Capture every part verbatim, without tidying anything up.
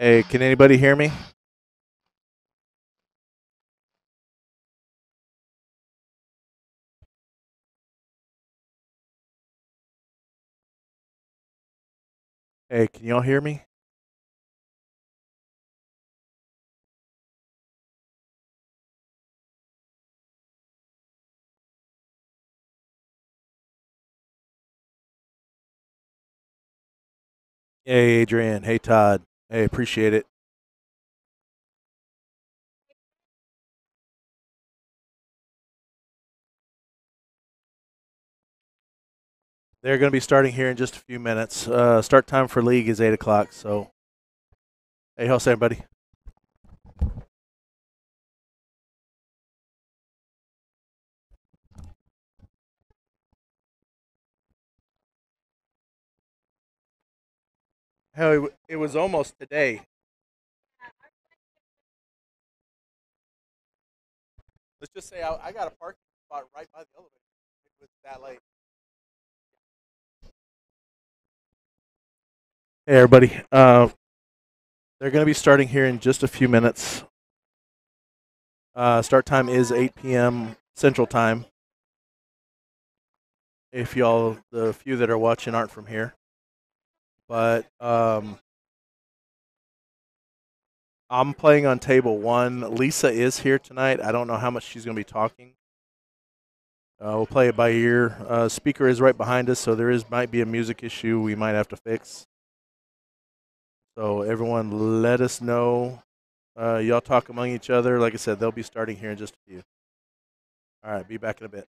Hey, can anybody hear me? Hey, can y'all hear me? Hey, Adrian. Hey, Todd. Hey, appreciate it. They're going to be starting here in just a few minutes. Uh, start time for league is eight o'clock. So, hey, how's everybody? Hell, it, w- it was almost today. Let's just say I, I got a parking spot right by the elevator. It was that late. Hey, everybody. Uh, they're going to be starting here in just a few minutes. Uh, start time is eight p m. Central Time. If y'all, the few that are watching, aren't from here, but um, I'm playing on table one. Lisa is here tonight. I don't know how much she's going to be talking. Uh, we'll play it by ear. Uh, speaker is right behind us, so there is might be a music issue we might have to fix. So everyone, let us know. Uh, y'all talk among each other. Like I said, they'll be starting here in just a few. All right, be back in a bit.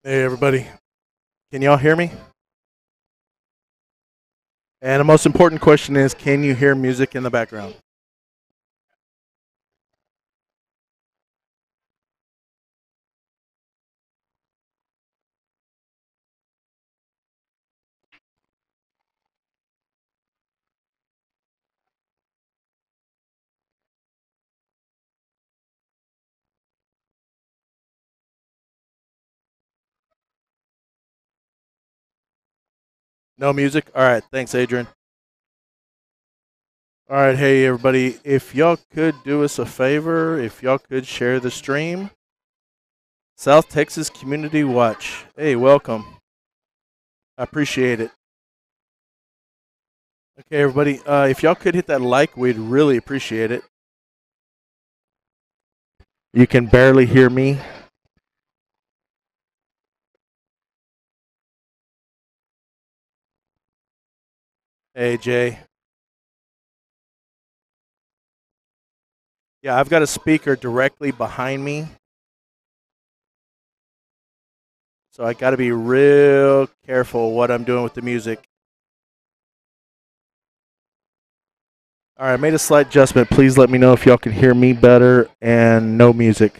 Hey, everybody. Can y'all hear me? And the most important question is, can you hear music in the background? No music? All right. Thanks, Adrian. All right. Hey, everybody. If y'all could do us a favor, if y'all could share the stream, South Texas Community Watch. Hey, welcome. I appreciate it. Okay, everybody. Uh, if y'all could hit that like, we'd really appreciate it. You can barely hear me. Hey, Jay. Yeah, I've got a speaker directly behind me, so I got to be real careful what I'm doing with the music. All right, I made a slight adjustment. Please let me know if y'all can hear me better and no music.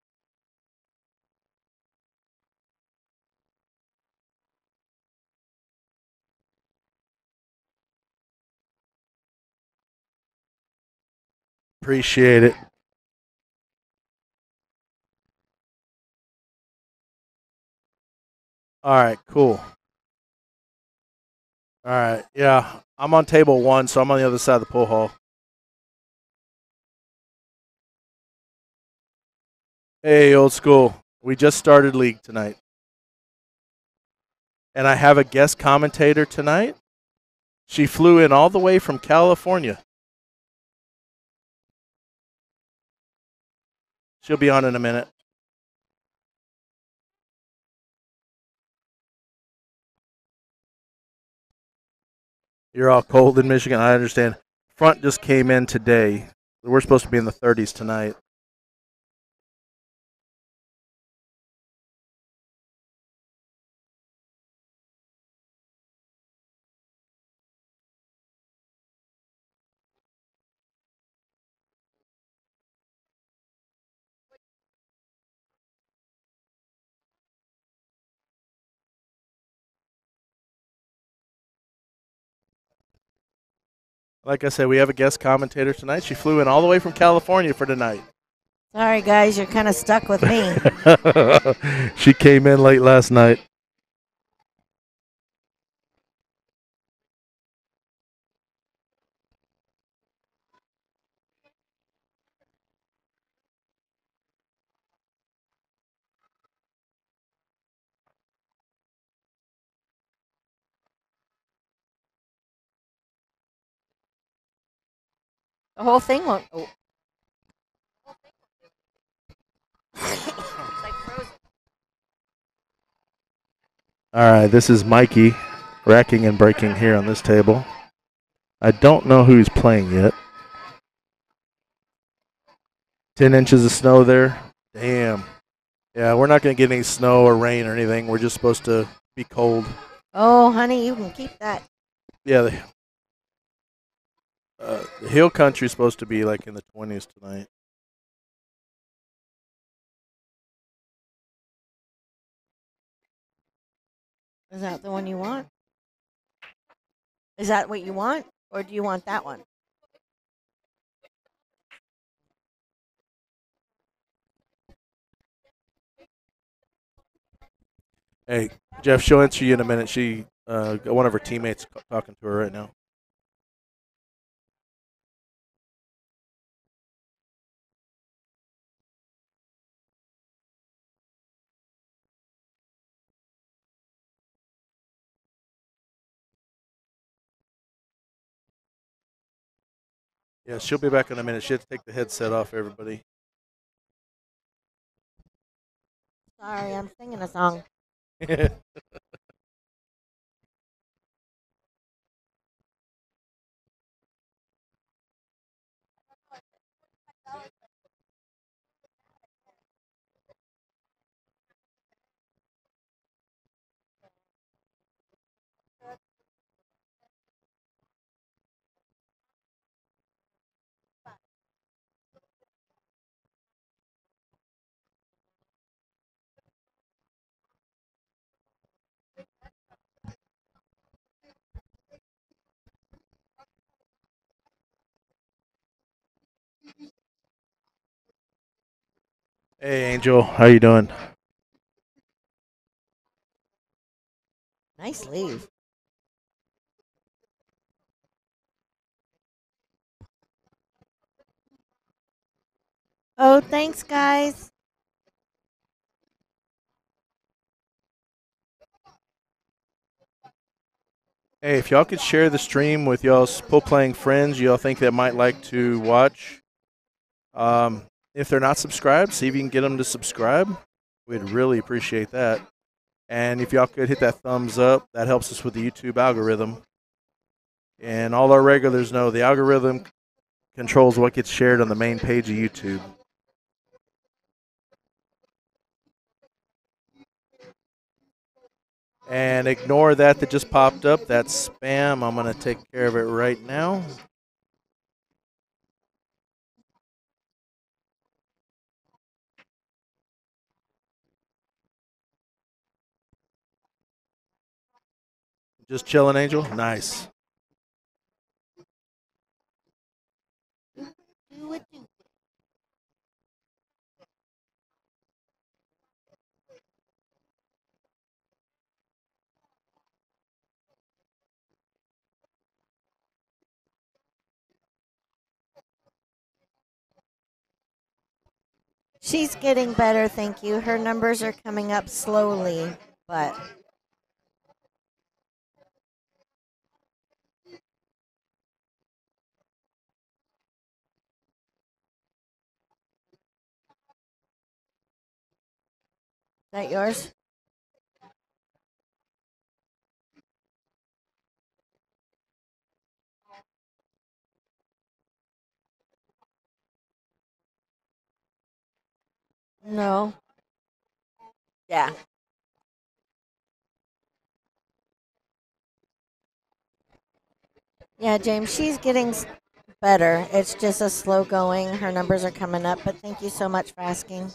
Appreciate it. All right, cool. All right, yeah, I'm on table one, so I'm on the other side of the pool hall. Hey, old school. We just started league tonight. And I have a guest commentator tonight. She flew in all the way from California. She'll be on in a minute. You're all cold in Michigan. I understand. Front just came in today. We're supposed to be in the thirties tonight. Like I said, we have a guest commentator tonight. She flew in all the way from California for tonight. Sorry, guys, you're kind of stuck with me. She came in late last night. The whole thing won't. Oh. All right, this is Mikey racking and breaking here on this table. I don't know who he's playing yet. ten inches of snow there. Damn. Yeah, we're not going to get any snow or rain or anything. We're just supposed to be cold. Oh, honey, you can keep that. Yeah, the, uh, the hill country is supposed to be like in the twenties tonight. Is that the one you want? Is that what you want? Or do you want that one? Hey, Jeff, she'll answer you in a minute. She, uh, got one of her teammates talking to her right now. Yeah, she'll be back in a minute. She had to take the headset off, everybody. Sorry, I'm singing a song. Hey, Angel, how you doing? Nice leave. Oh, thanks, guys. Hey, if y'all could share the stream with y'all's pull playing friends, y'all think that might like to watch. Um, if they're not subscribed, see if you can get them to subscribe. We'd really appreciate that. And if y'all could hit that thumbs up, that helps us with the YouTube algorithm. And all our regulars know the algorithm controls what gets shared on the main page of YouTube. And ignore that that just popped up. That's spam. I'm going to take care of it right now. Just chilling, Angel. Nice. Do it, do. She's getting better, thank you. Her numbers are coming up slowly, but is that yours? No. Yeah. Yeah, James, she's getting s- better. It's just a slow going. Her numbers are coming up, but thank you so much for asking.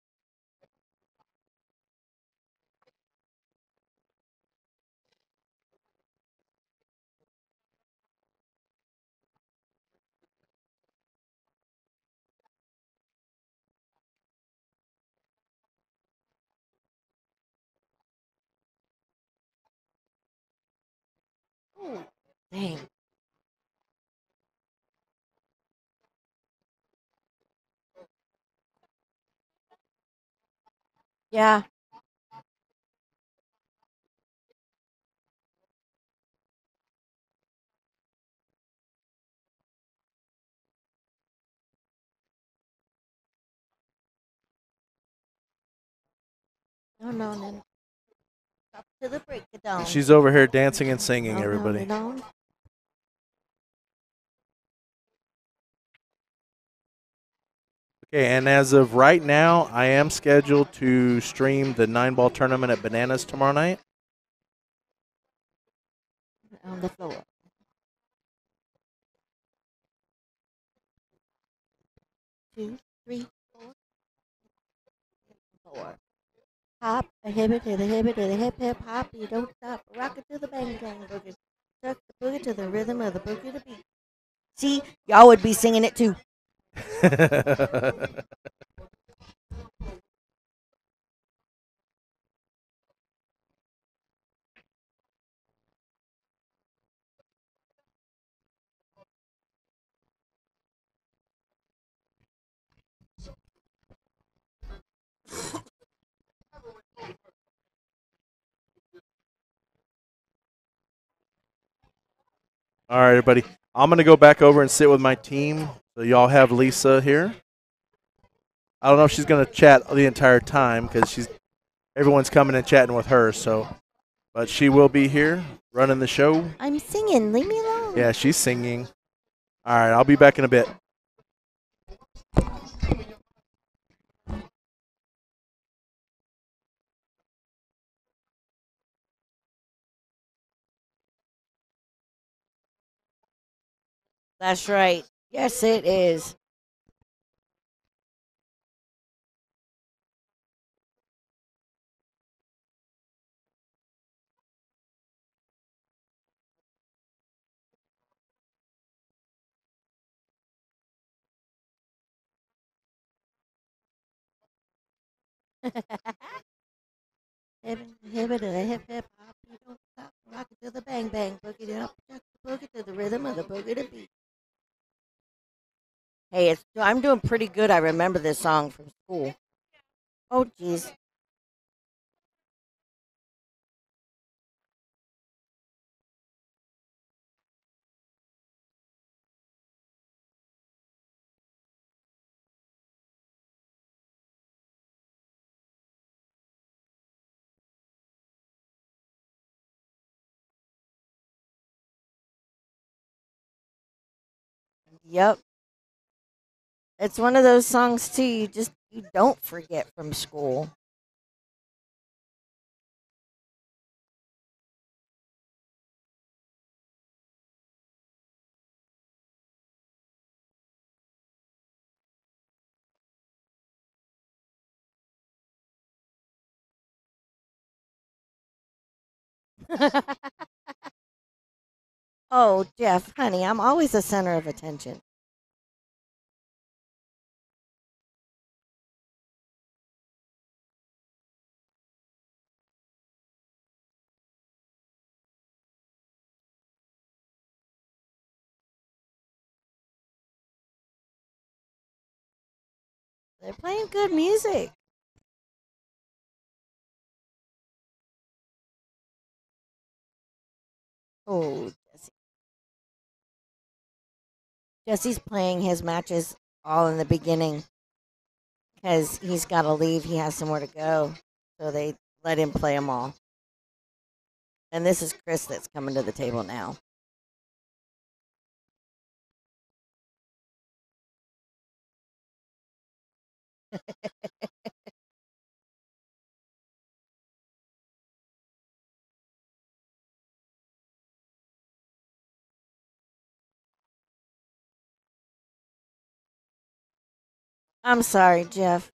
Ooh, dang. Yeah. No, no, no. Up to the break of dawn. She's over here dancing and singing, No, no, everybody. no, no. Okay, and as of right now, I am scheduled to stream the nine ball tournament at Bananas tomorrow night. On the floor. Two, three, four, four. Hop, a hibbit to the hibbit to the hip hip hop. You don't stop. Rock it to the bang bang boogie. Tuck the boogie to the rhythm of the boogie to beat. See, y'all would be singing it too. All right, everybody. I'm going to go back over and sit with my team. So y'all have Lisa here. I don't know if she's going to chat the entire time because she's everyone's coming and chatting with her. So, but she will be here running the show. I'm singing. Leave me alone. Yeah, she's singing. All right, I'll be back in a bit. That's right. Yes, it is. Hip hip to the hip hip hop, you don't stop. Rock it to the bang bang, boogie it up, chuck the boogie to the rhythm of the boogie to beat. Hey, it's I'm doing pretty good. I remember this song from school. Oh, jeez. Yep, it's one of those songs too. You just you don't forget from school. Oh, Jeff, honey, I'm always the center of attention. They're playing good music. Oh, Jesse. Jesse's playing his matches all in the beginning because he's got to leave. He has somewhere to go, so they let him play them all. And this is Chris that's coming to the table now. I'm sorry, Jeff.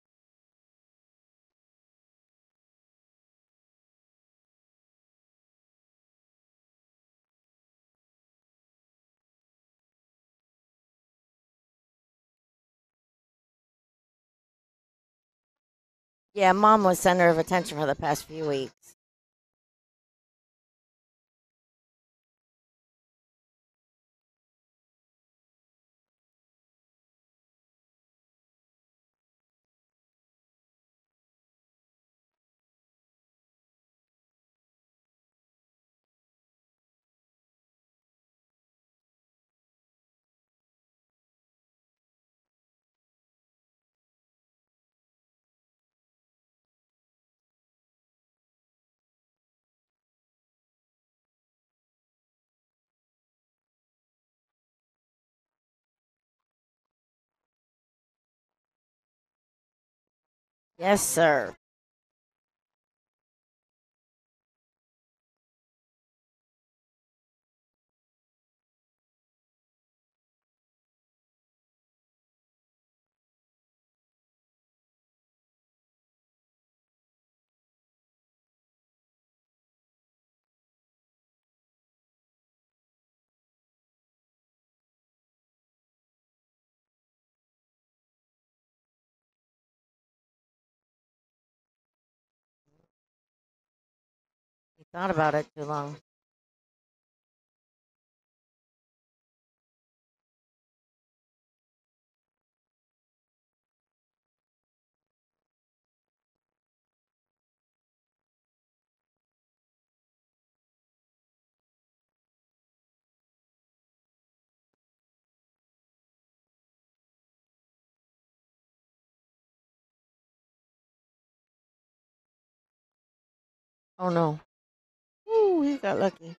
Yeah, Mom was center of attention for the past few weeks. Yes, sir. You thought about it too long. Oh no. Ooh, he got lucky.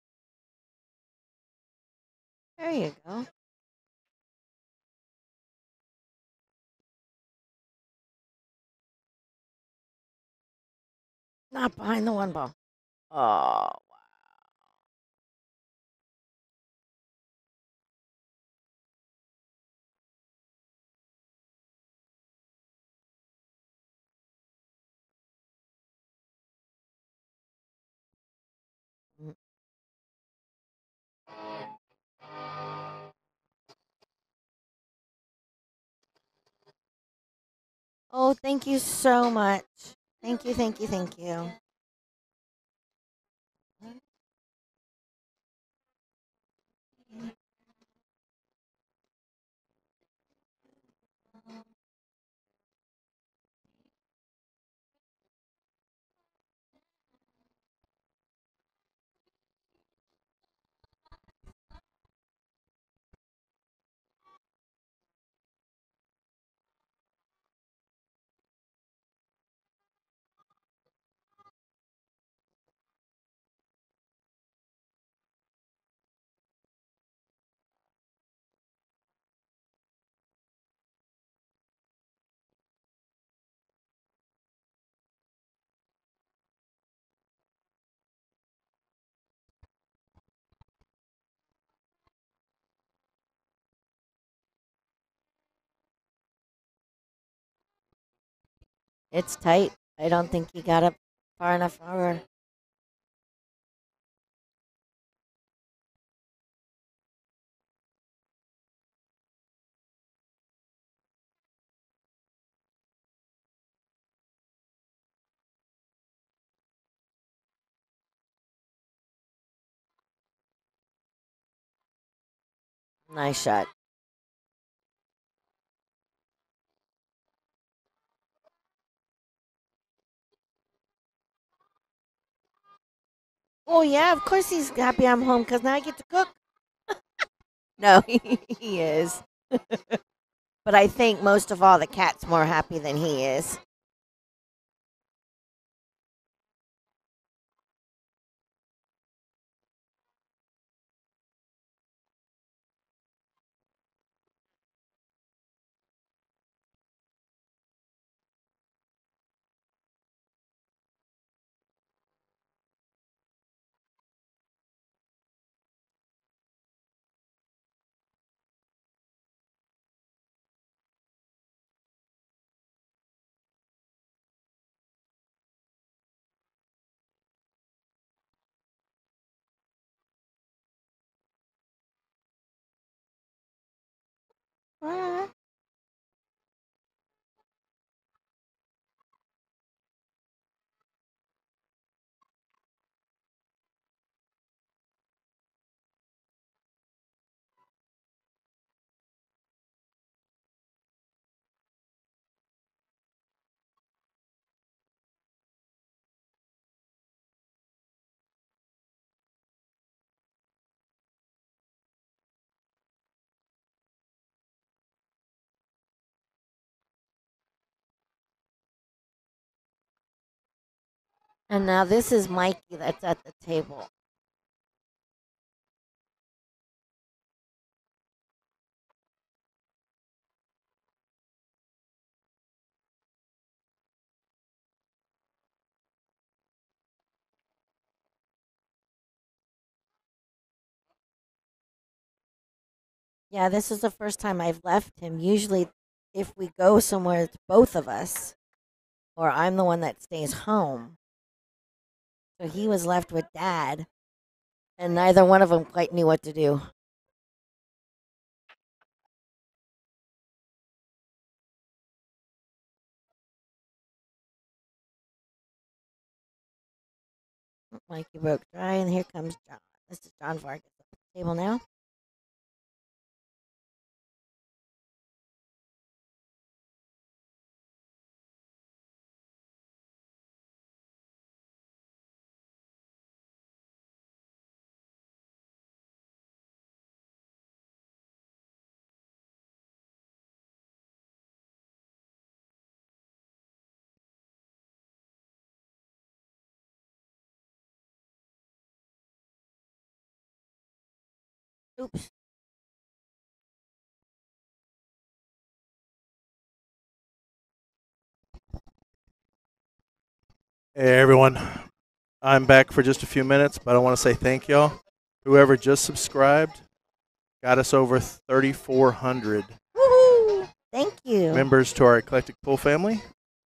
There you go. not behind the one ball. Oh, wow. Oh, thank you so much. Thank you, thank you, thank you. It's tight. I don't think he got up far enough for her. Nice shot. Oh, yeah, of course he's happy I'm home because now I get to cook. No, he is. But I think most of all, the cat's more happy than he is. Ah. And now this is Mikey that's at the table. Yeah, this is the first time I've left him. Usually, if we go somewhere, it's both of us, or I'm the one that stays home. So he was left with dad, and neither one of them quite knew what to do. Mikey broke dry, and here comes John. This is John Vargas at the table now. Oops. Hey everyone, I'm back for just a few minutes, but I want to say thank y'all. Whoever just subscribed got us over thirty-four hundred Woohoo! Thank you. members to our Eclectic Pool family.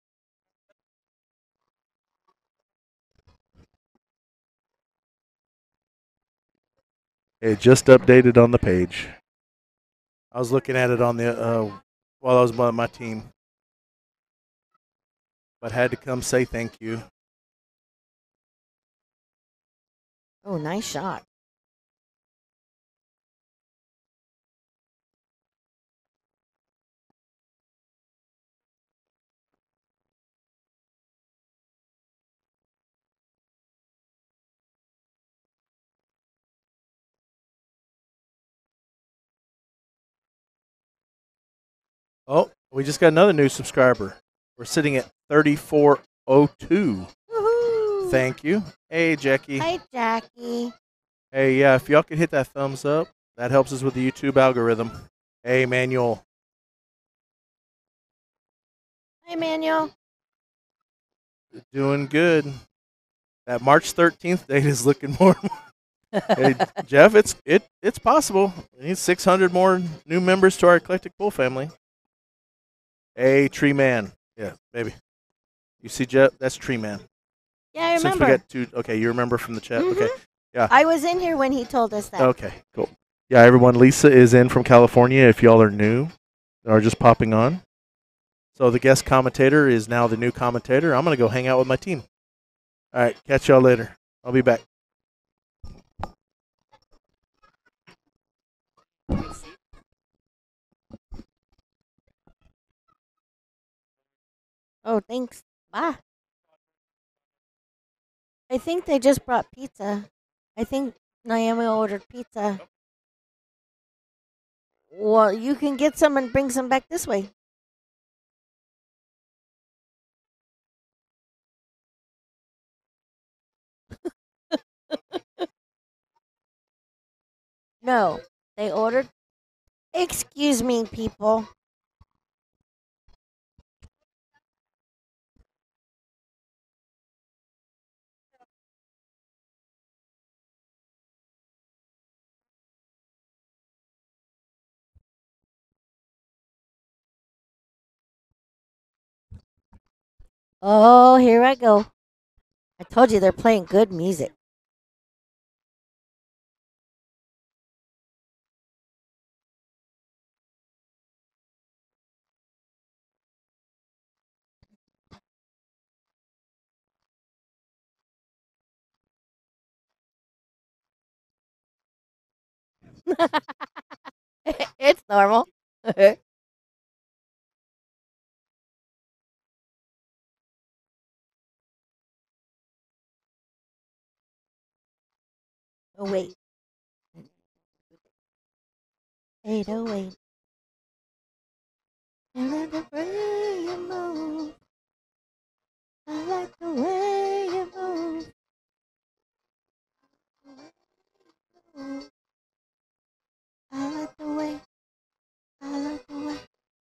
It just updated on the page. I was looking at it on the uh, while I was on my team, but had to come say thank you. Oh, nice shot. Oh, we just got another new subscriber. We're sitting at thirty-four oh two. Woohoo! Thank you. Hey, Jackie. Hi, Jackie. Hey, yeah, if y'all could hit that thumbs up, that helps us with the YouTube algorithm. Hey, Manuel. Hi, Manuel. Doing good. That March thirteenth date is looking more. Hey, Jeff, it's it it's possible. We need six hundred more new members to our Eclectic Pool family. Hey, Tree Man. Yeah, baby. You see, Jeff? That's Tree Man. Yeah, I Since remember. we got two, okay, you remember from the chat. Mhm. Okay, yeah. I was in here when he told us that. Okay, cool. Yeah, everyone. Lisa is in from California. If y'all are new or just popping on, so the guest commentator is now the new commentator. I'm gonna go hang out with my team. All right, catch y'all later. I'll be back. Oh, thanks. Bye. I think they just brought pizza. I think Naomi ordered pizza. Well, you can get some and bring some back this way. No, they ordered. Excuse me, people. Oh, here I go. I told you they're playing good music. It's normal. Oh, wait. eight oh eight. I like the way you move. I like the way you move. I like the way. I like the way.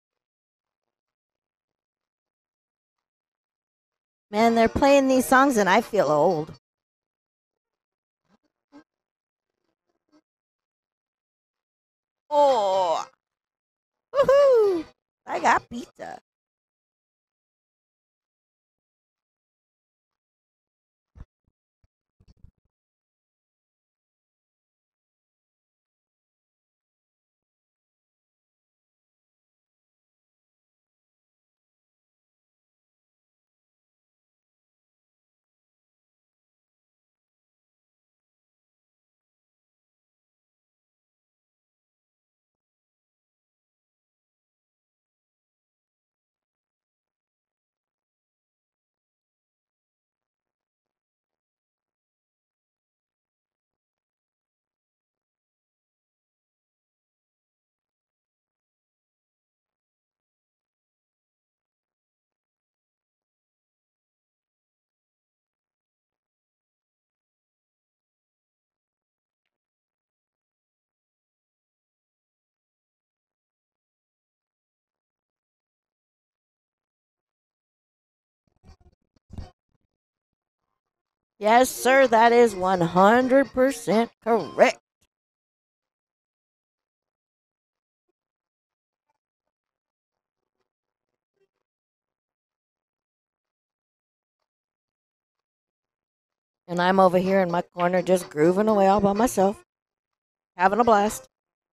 Man, they're playing these songs and I feel old. Oh, woohoo! I got pizza. Yes, sir, that is one hundred percent correct. And I'm over here in my corner just grooving away all by myself, having a blast.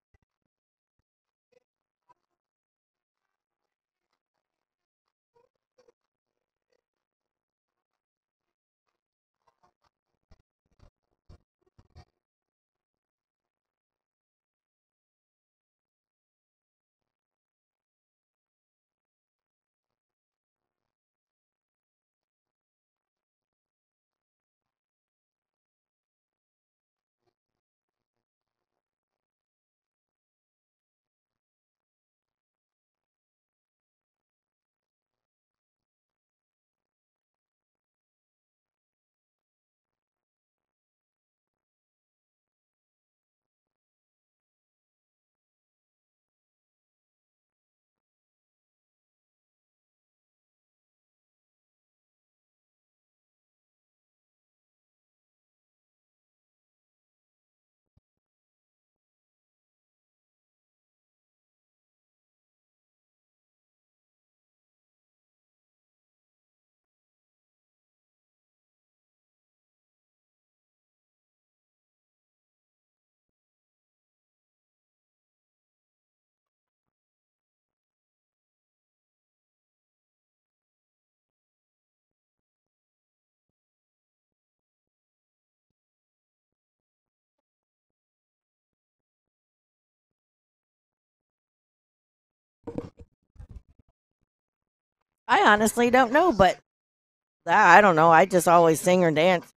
I honestly don't know, but I don't know. I just always sing or dance.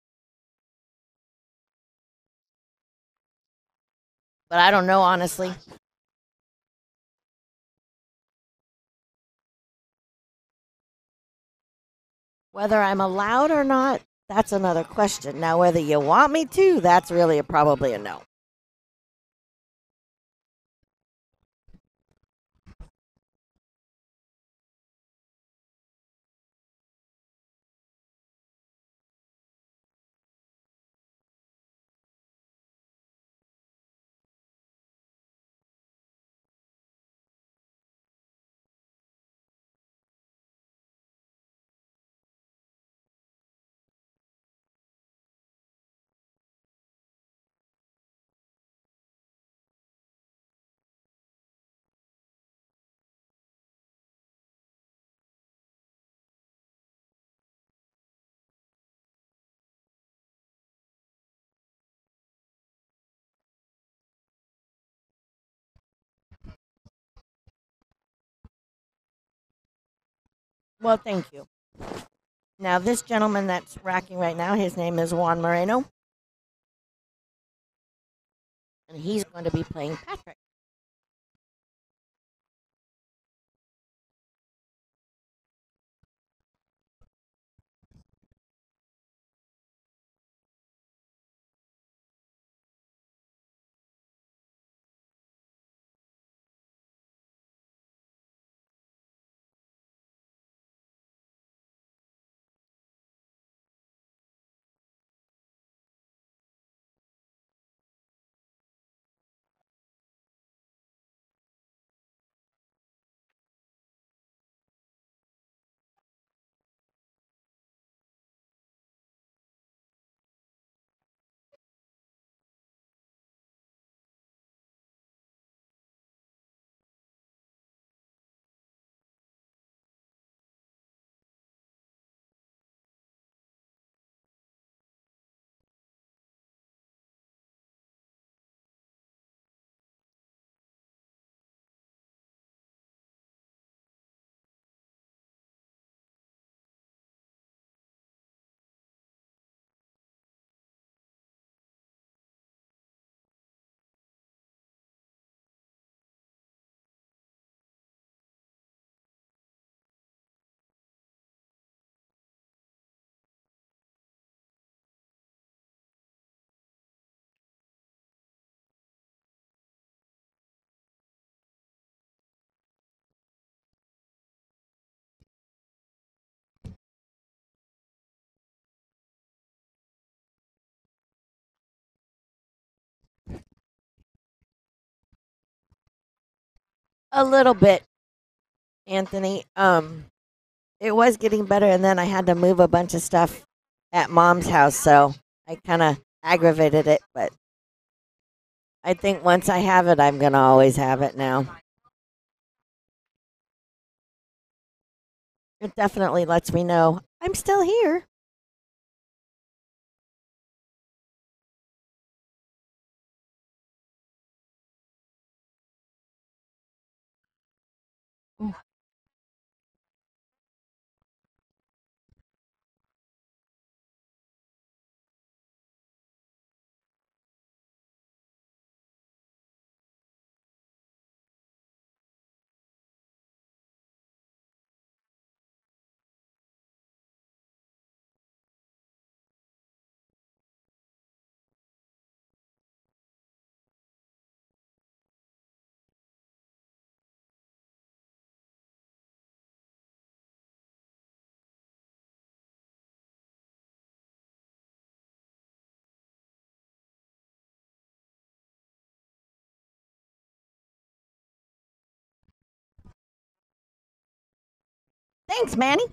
But I don't know, honestly. Whether I'm allowed or not, that's another question. Now, whether you want me to, that's really a, probably a no. Well, thank you. Now, this gentleman that's racking right now, his name is Juan Moreno, and he's going to be playing Patrick. A little bit, Anthony. Um, it was getting better, and then I had to move a bunch of stuff at mom's house, so I kind of aggravated it. But I think once I have it, I'm gonna always have it now. It definitely lets me know I'm still here. Thanks, Manny.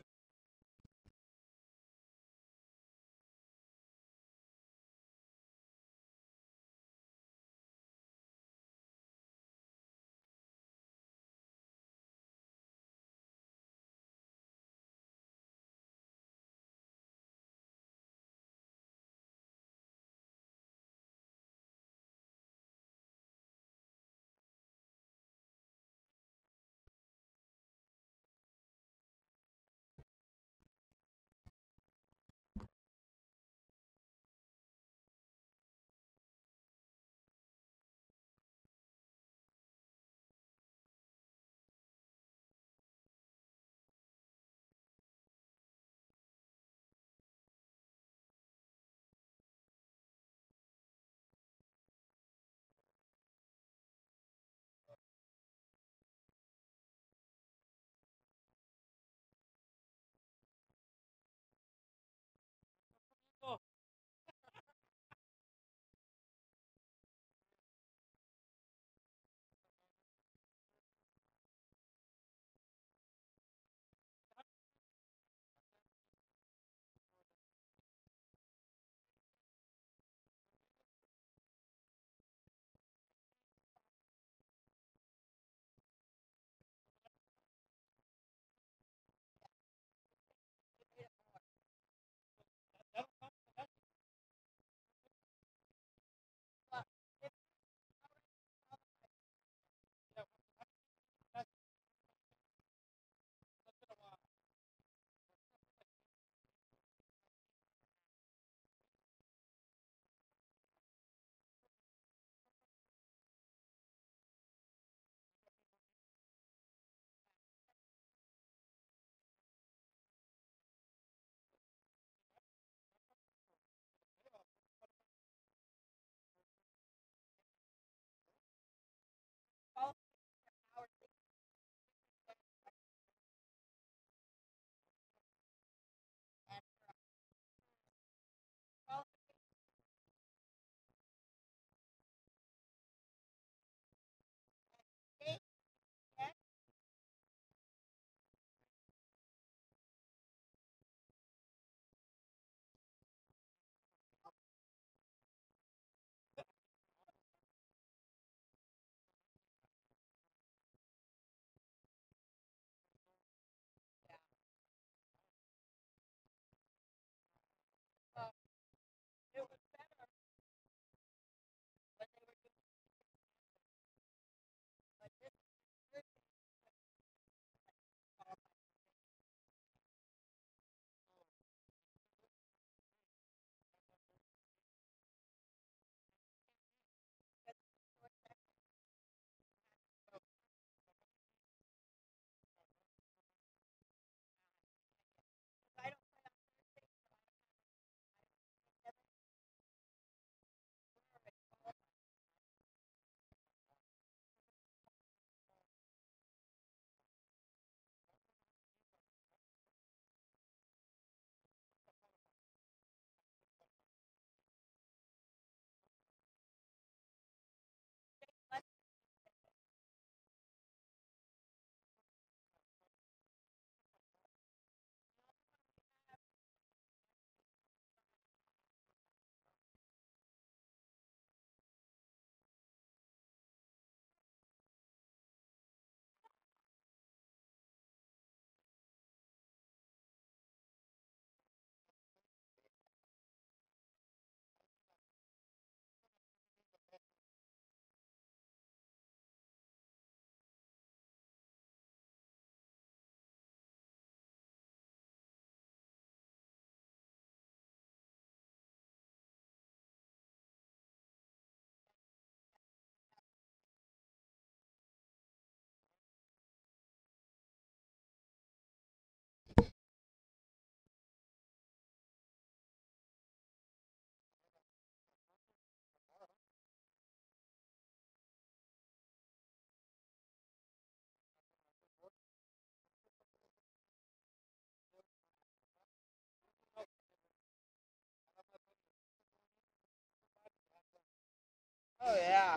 Oh yeah.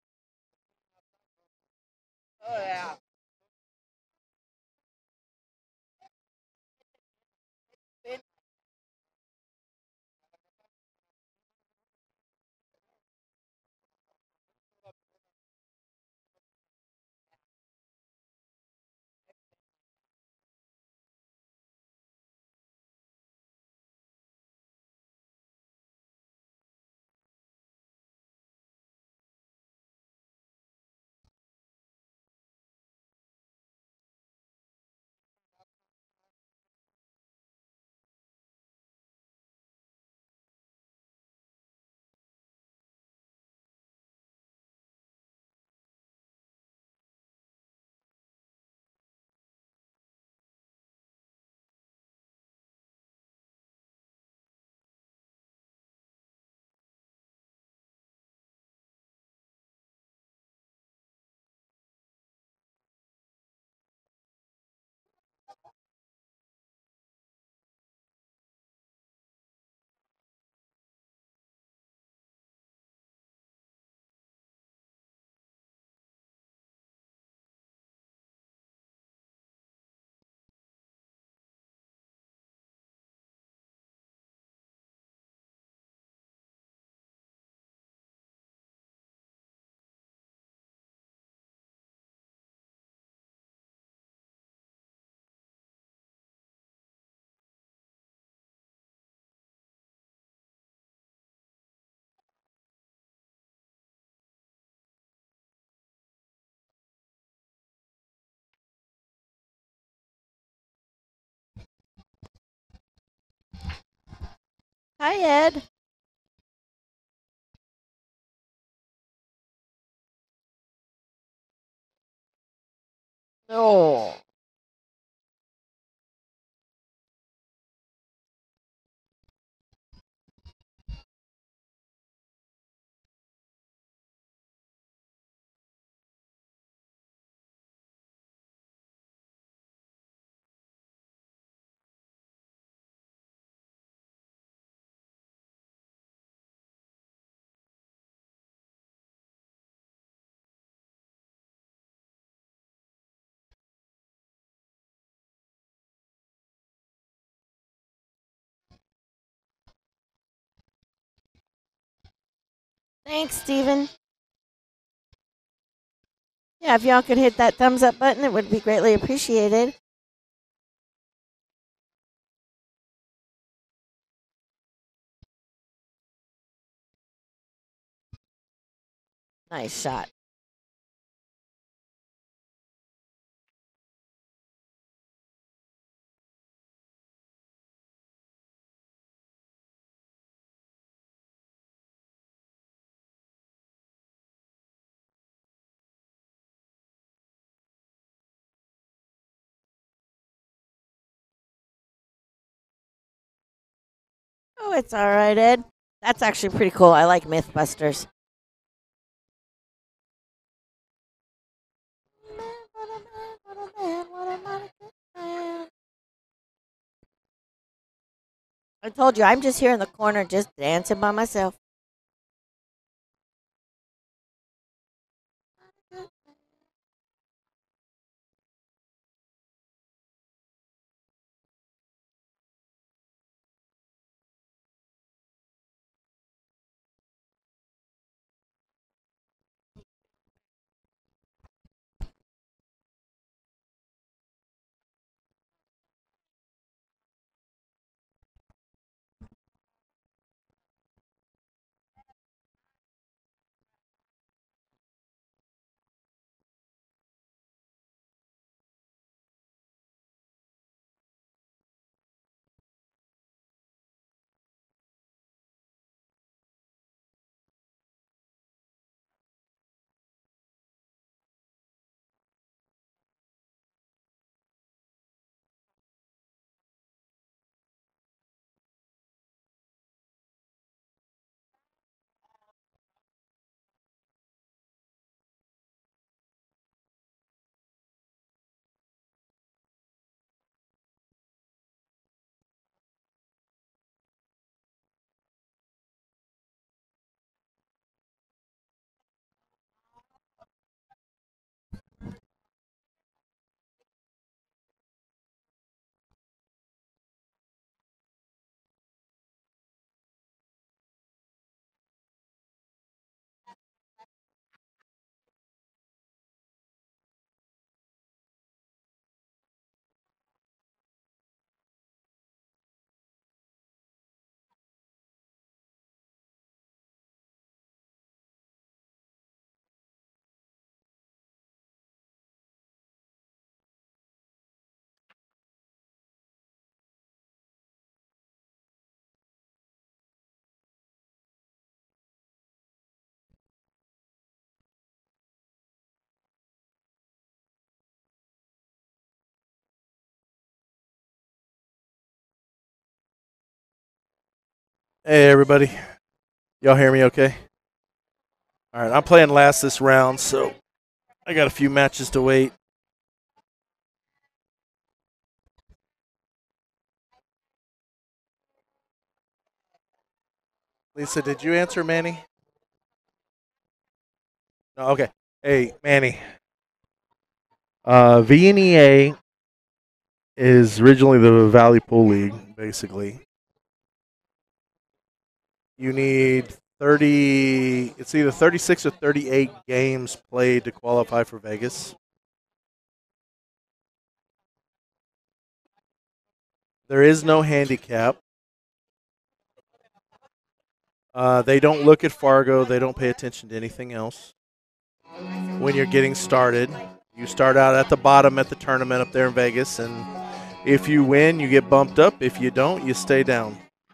Oh yeah. Hi, Ed. No. Thanks, Steven. Yeah, if y'all could hit that thumbs up button, it would be greatly appreciated. Nice shot. Oh, it's all right, Ed. That's actually pretty cool. I like Mythbusters. I told you, I'm just here in the corner, just dancing by myself. Hey, everybody. Y'all hear me okay? All right, I'm playing last this round, so I got a few matches to wait. Lisa, did you answer Manny? No, okay. Hey, Manny. Uh, V N E A is originally the Valley Pool League, basically. You need thirty, it's either thirty-six or thirty-eight games played to qualify for Vegas. There is no handicap. Uh, they don't look at Fargo. They don't pay attention to anything else. When you're getting started, you start out at the bottom at the tournament up there in Vegas, and if you win, you get bumped up. If you don't, you stay down.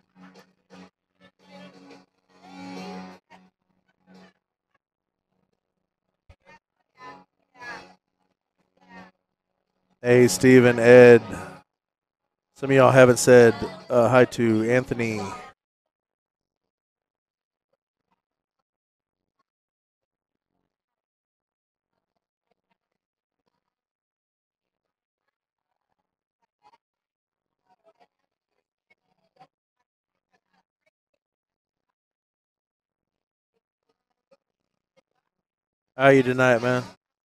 Hey, Steven, Ed. Some of y'all haven't said uh, hi to Anthony. How you tonight, man?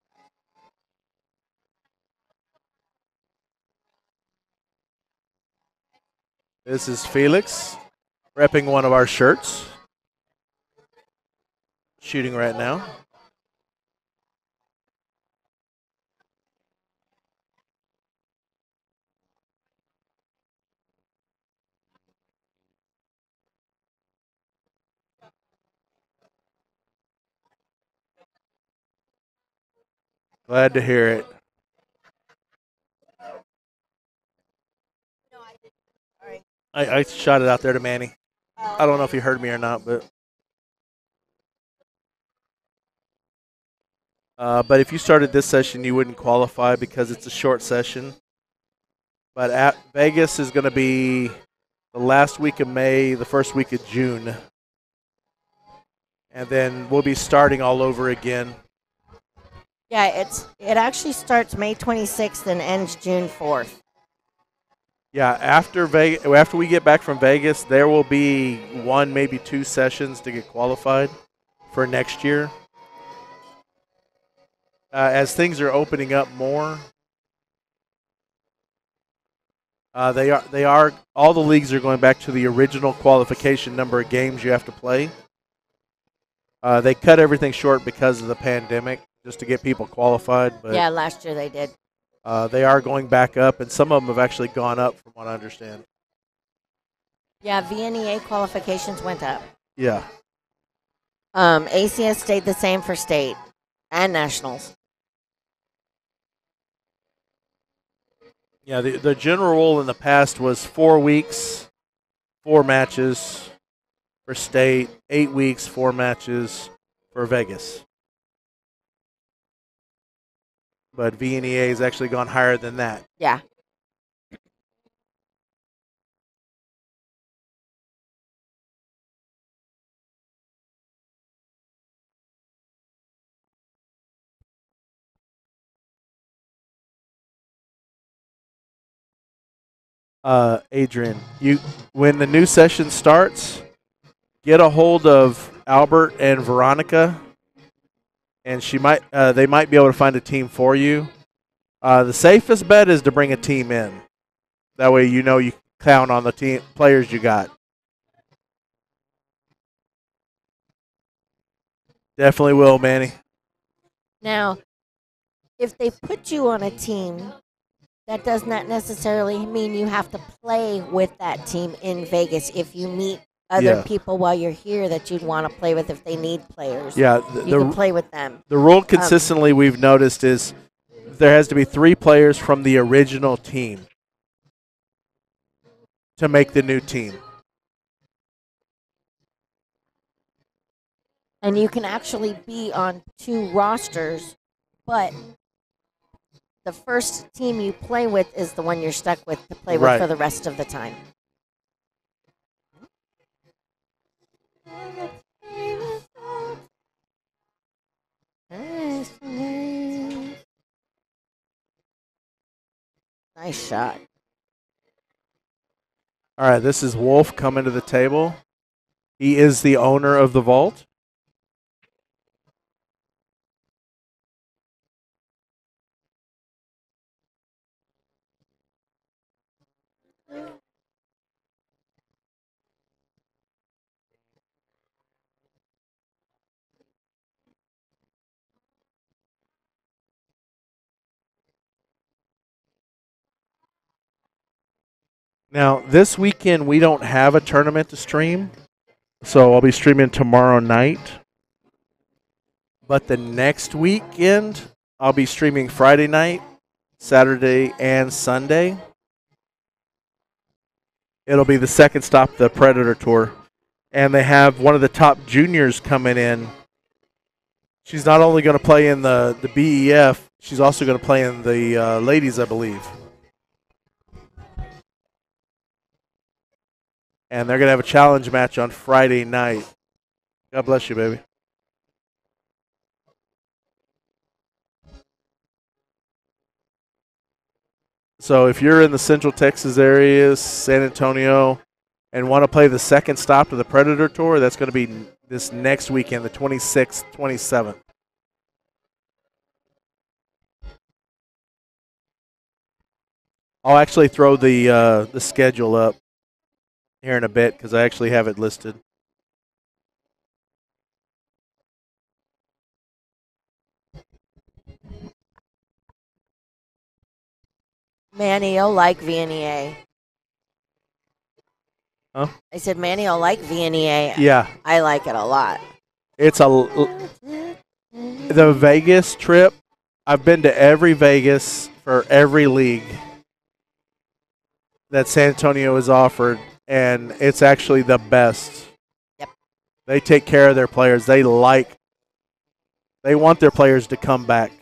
This is Felix, repping one of our shirts. Shooting right now. Glad to hear it. I, I shot it out there to Manny. I don't know if he heard me or not, but uh, but if you started this session, you wouldn't qualify because it's a short session. But at Vegas is going to be the last week of May, the first week of June, and then we'll be starting all over again. Yeah, it's it actually starts May twenty-sixth and ends June fourth. Yeah, after Vegas, after we get back from Vegas, there will be one, maybe two sessions to get qualified for next year. Uh, as things are opening up more, uh, they are they are all the leagues are going back to the original qualification number of games you have to play. Uh, they cut everything short because of the pandemic, just to get people qualified. But Yeah, last year they did. uh, they are going back up, and some of them have actually gone up, from what I understand. Yeah, V N E A qualifications went up. Yeah. Um, A C S stayed the same for state and nationals. Yeah, the, the general rule in the past was four weeks, four matches for state, eight weeks, four matches for Vegas. But V N E A has actually gone higher than that. Yeah. Uh, Adrian, you when the new session starts, get a hold of Albert and Veronica, and she might uh, they might be able to find a team for you. Uh, the safest bet is to bring a team in. That way, you know you count on the team players you got. Definitely will, Manny. Now, if they put you on a team, that does not necessarily mean you have to play with that team in Vegas. If you meet other Yeah. people while you're here that you'd want to play with, if they need players, Yeah, you the, can the, play with them. the rule consistently we've noticed is there has to be three players from the original team to make the new team. And you can actually be on two rosters, but the first team you play with is the one you're stuck with to play with Right. for the rest of the time. Nice shot. All right, this is Wolf coming to the table. He is the owner of the vault. Now, this weekend we don't have a tournament to stream, so I'll be streaming tomorrow night. But the next weekend, I'll be streaming Friday night, Saturday, and Sunday. It'll be the second stop, the Predator Tour. And they have one of the top juniors coming in. She's not only going to play in the, the B E F, she's also going to play in the uh, ladies, I believe. And they're going to have a challenge match on Friday night. God bless you, baby. So if you're in the Central Texas area, San Antonio, and want to play the second stop to the Predator Tour, that's going to be this next weekend, the twenty-sixth, twenty-seventh. I'll actually throw the uh, the schedule up here in a bit because I actually have it listed. Manny, you'll like V N E A. Huh? I said Manny will like V N E A. Yeah. I like it a lot. It's a the Vegas trip. I've been to every Vegas for every league that San Antonio has offered, and it's actually the best. Yep. They take care of their players. They like, they want their players to come back.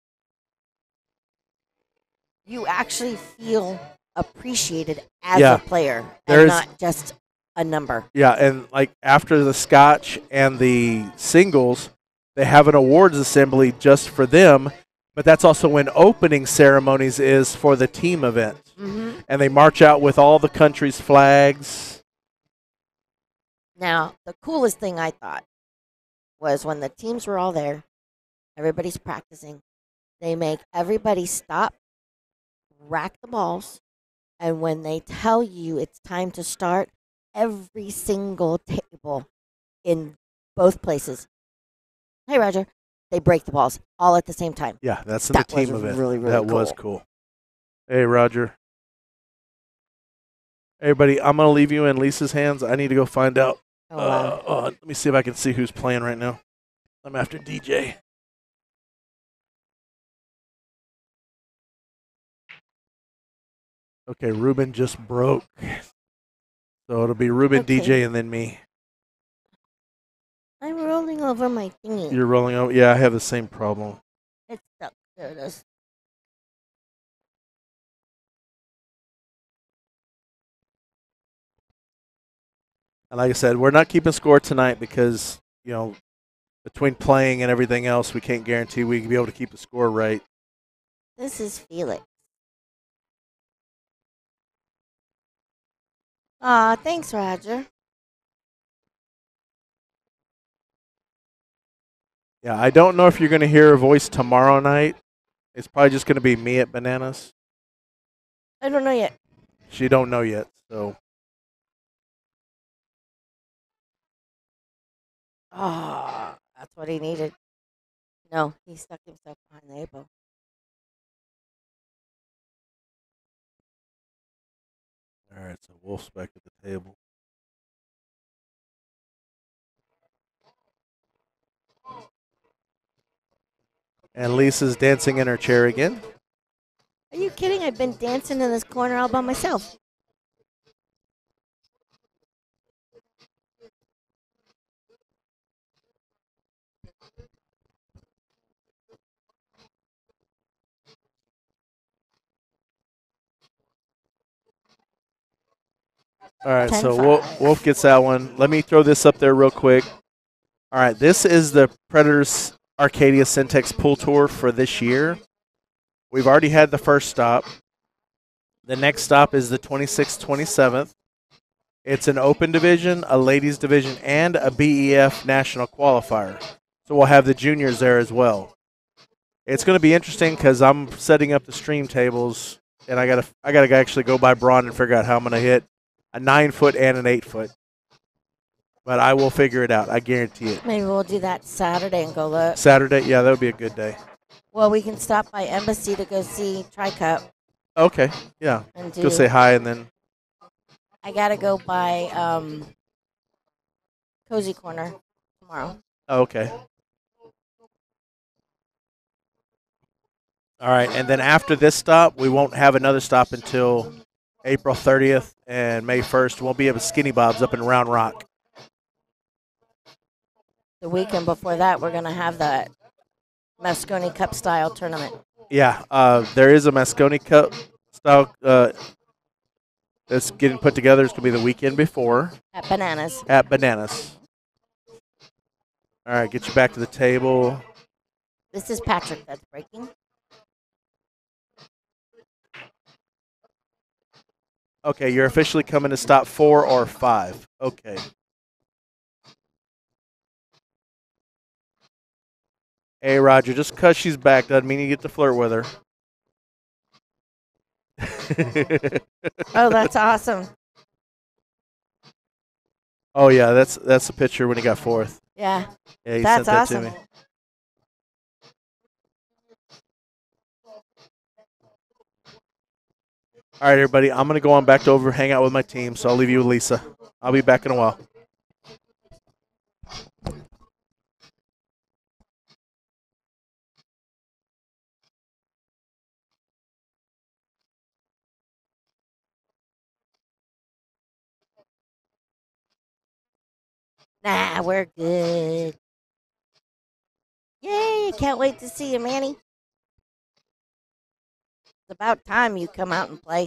You actually feel appreciated as Yeah. a player There's- and not just a number. Yeah, and like after the Scotch and the singles, they have an awards assembly just for them, but that's also when opening ceremonies is for the team event. Mm-hmm. And they march out with all the country's flags. Now, the coolest thing I thought was when the teams were all there, everybody's practicing, they make everybody stop, rack the balls, and when they tell you it's time to start, every single table in both places, hey, Roger, they break the balls all at the same time. Yeah, that's in That the team was event. really, really that was cool. cool. Hey, Roger. Hey, everybody, I'm going to leave you in Lisa's hands. I need to go find out. Oh, wow. Uh, uh, let me see if I can see who's playing right now. I'm after D J. Okay, Ruben just broke. So it'll be Ruben, Okay. D J, and then me. I'm rolling over my thingy. You're rolling over? Yeah, I have the same problem. It's stuck. There it is. And like I said, we're not keeping score tonight because, you know, between playing and everything else, we can't guarantee we can be able to keep the score right. This is Felix. Aw, thanks, Roger. Yeah, I don't know if you're going to hear her voice tomorrow night. It's probably just going to be me at Bananas. I don't know yet. She don't know yet, so. Oh, that's what he needed. No, he stuck himself behind the eight ball. All right, so Wolf's back at the table. And Lisa's dancing in her chair again. Are you kidding? I've been dancing in this corner all by myself. All right, ten so Wolf, five. Wolf gets that one. Let me throw this up there real quick. All right, this is the Predators Arcadia Syntex Pool Tour for this year. We've already had the first stop. The next stop is the twenty-sixth, twenty-seventh. It's an open division, a ladies division, and a B E F national qualifier. So we'll have the juniors there as well. It's going to be interesting because I'm setting up the stream tables, and I got to I got to actually go by Braun and figure out how I'm going to hit a nine foot and an eight foot. But I will figure it out. I guarantee it. Maybe we'll do that Saturday and go look. Saturday, yeah, that would be a good day. Well, we can stop by Embassy to go see Tri Cup Okay, yeah. and do. Go say hi and then. I gotta go by um, Cozy Corner tomorrow. Oh, okay. All right, and then after this stop, we won't have another stop until April thirtieth and May first. We'll be at Skinny Bob's up in Round Rock. The weekend before that, we're gonna have the Moscone Cup style tournament. Yeah, uh, there is a Moscone Cup style uh, that's getting put together. It's going to be the weekend before. At Bananas. At Bananas. All right, get you back to the table. This is Patrick that's breaking. Okay, you're officially coming to stop four or five. Okay. Hey, Roger, just because she's back doesn't mean you get to flirt with her. Oh, that's awesome. Oh, yeah, that's that's the picture when he got fourth. Yeah, Yeah, he that's sent that awesome. to me. All right, everybody, I'm going to go on back to over hang out with my team, so I'll leave you with Lisa. I'll be back in a while. Nah, we're good. Yay, can't wait to see you, Manny. It's about time you come out and play.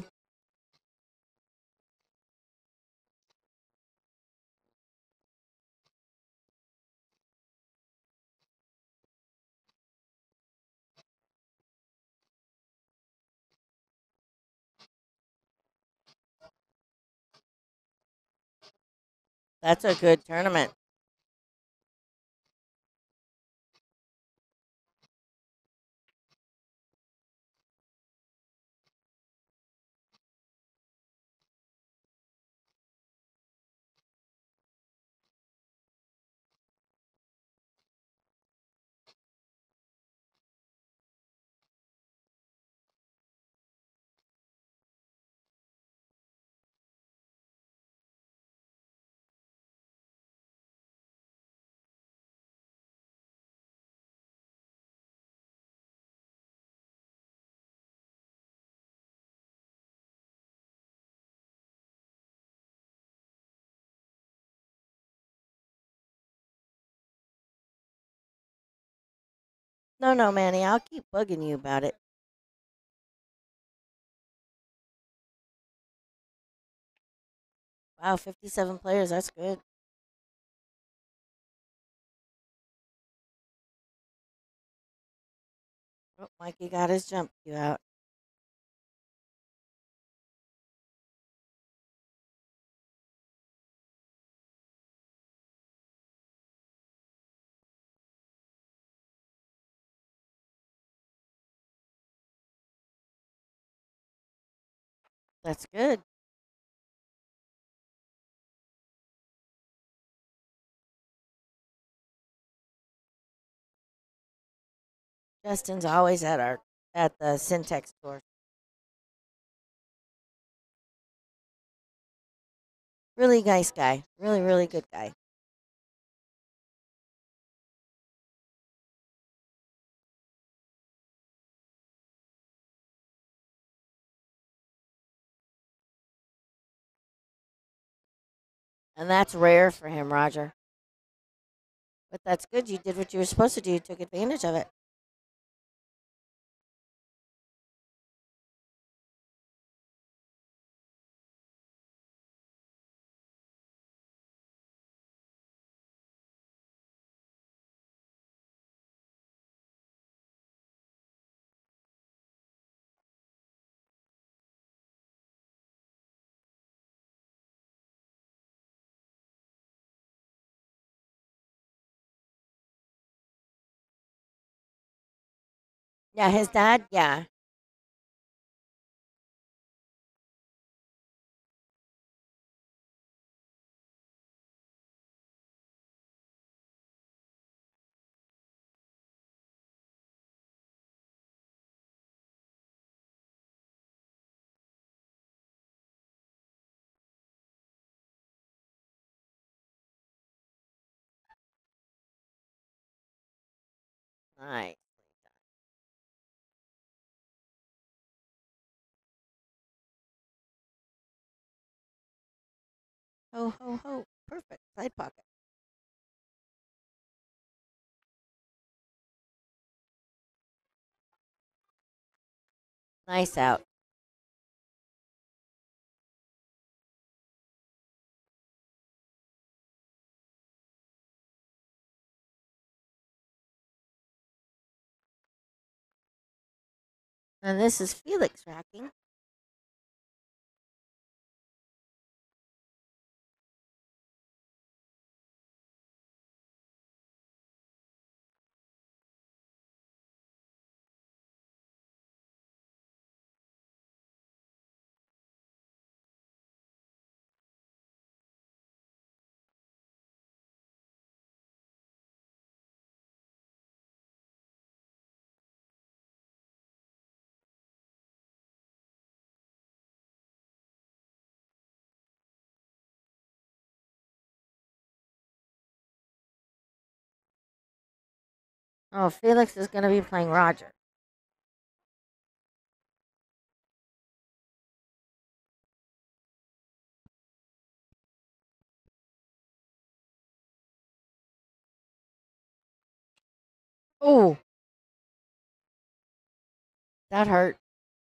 That's a good tournament. No, no, Manny, I'll keep bugging you about it. Wow, fifty-seven players, that's good. Oh, Mikey got his jump cue out. That's good. Justin's always at our at the Syntex store. Really nice guy. Really, really good guy. And that's rare for him, Roger. But that's good. You did what you were supposed to do. You took advantage of it. Yeah, his dad. Yeah. Nice. Ho ho ho. Perfect. Side pocket. Nice out. And this is Felix racking. Oh, Felix is going to be playing Roger. Oh, that hurt.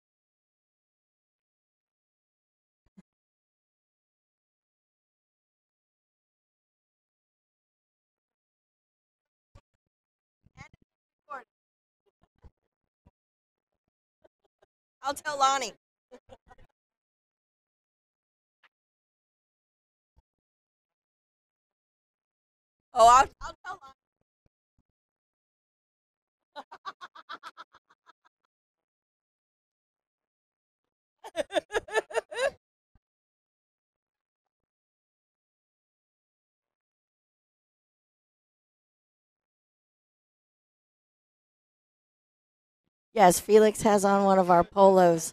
I'll tell Lonnie. Oh, I'll, I'll tell Lonnie. Yes, Felix has on one of our polos.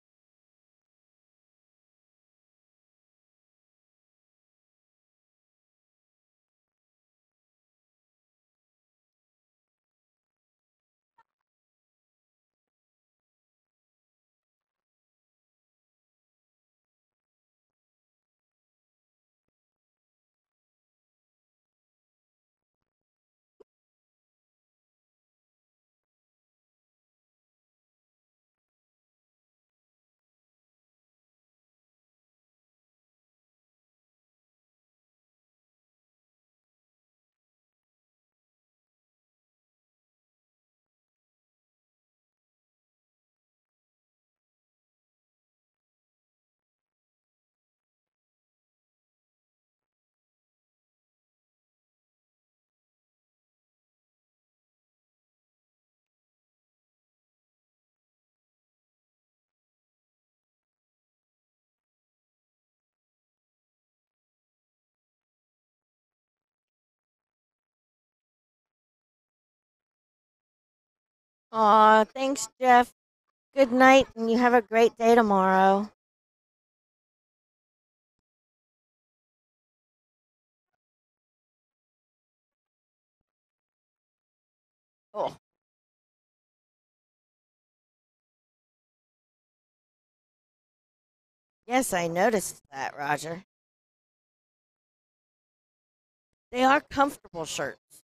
Aw, thanks, Jeff. Good night, and you have a great day tomorrow. Oh, yes, I noticed that, Roger. They are comfortable shirts.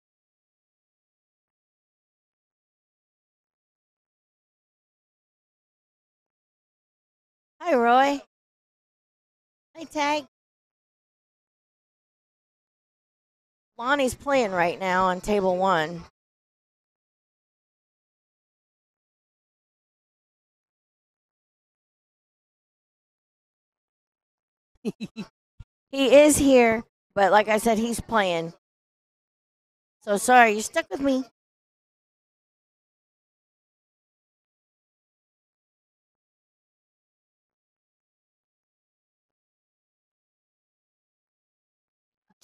Hi, Roy. Hi, Tag. Lonnie's playing right now on table one. He is here, but like I said, he's playing. So sorry, you stuck with me.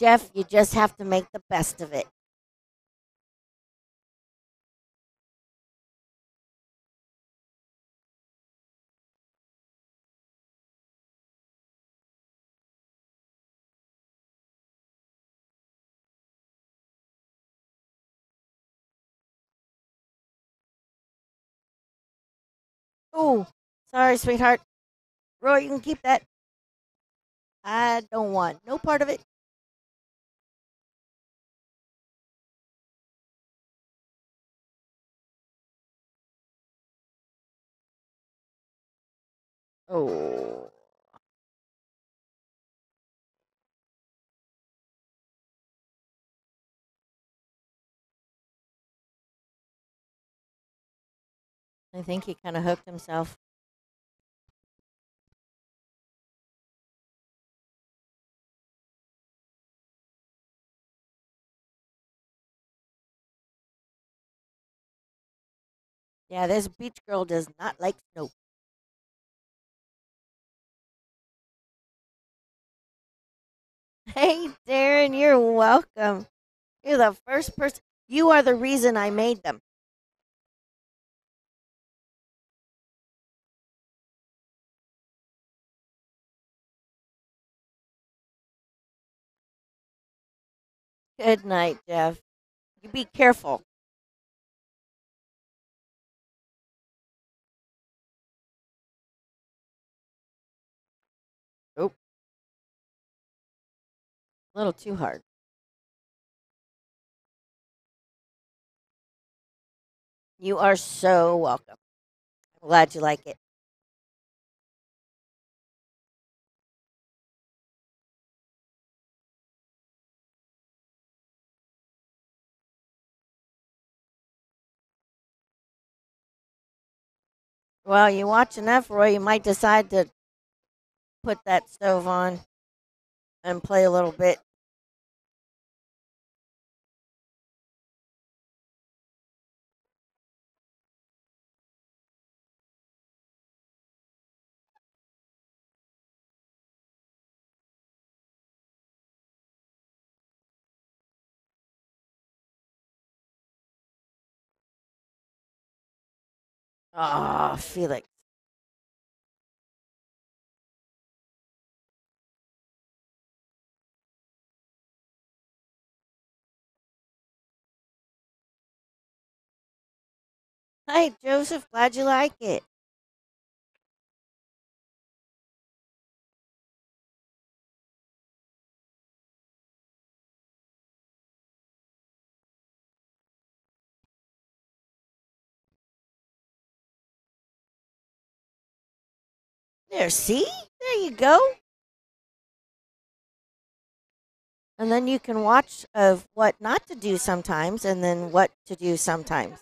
Jeff, you just have to make the best of it. Oh, sorry, sweetheart. Roy, you can keep that. I don't want no part of it. Oh. I think he kind of hooked himself. Yeah, this beach girl does not like snow. Hey, Darren, you're welcome. You're the first person. You are the reason I made them. Good night, Jeff. You be careful. Oh, a little too hard. You are so welcome. I'm glad you like it. Well, you watch enough, Roy, you might decide to put that stove on and play a little bit. Ah, Felix. Hi, Joseph. Glad you like it. There, see? There you go. And then you can watch of what not to do sometimes and then what to do sometimes.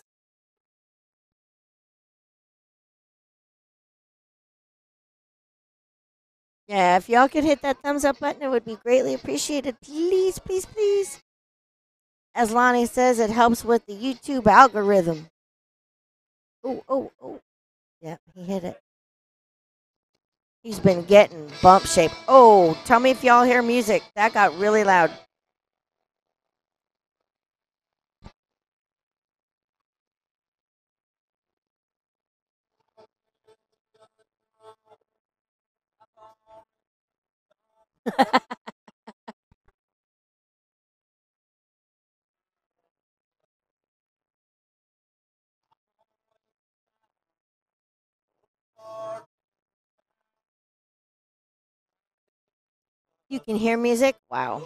Yeah, if y'all could hit that thumbs up button, it would be greatly appreciated. Please, please, please. As Lonnie says, it helps with the YouTube algorithm. Oh, oh, oh. Yeah, he hit it. He's been getting bump shape. Oh, tell me if y'all hear music. That got really loud. You can hear music? Wow.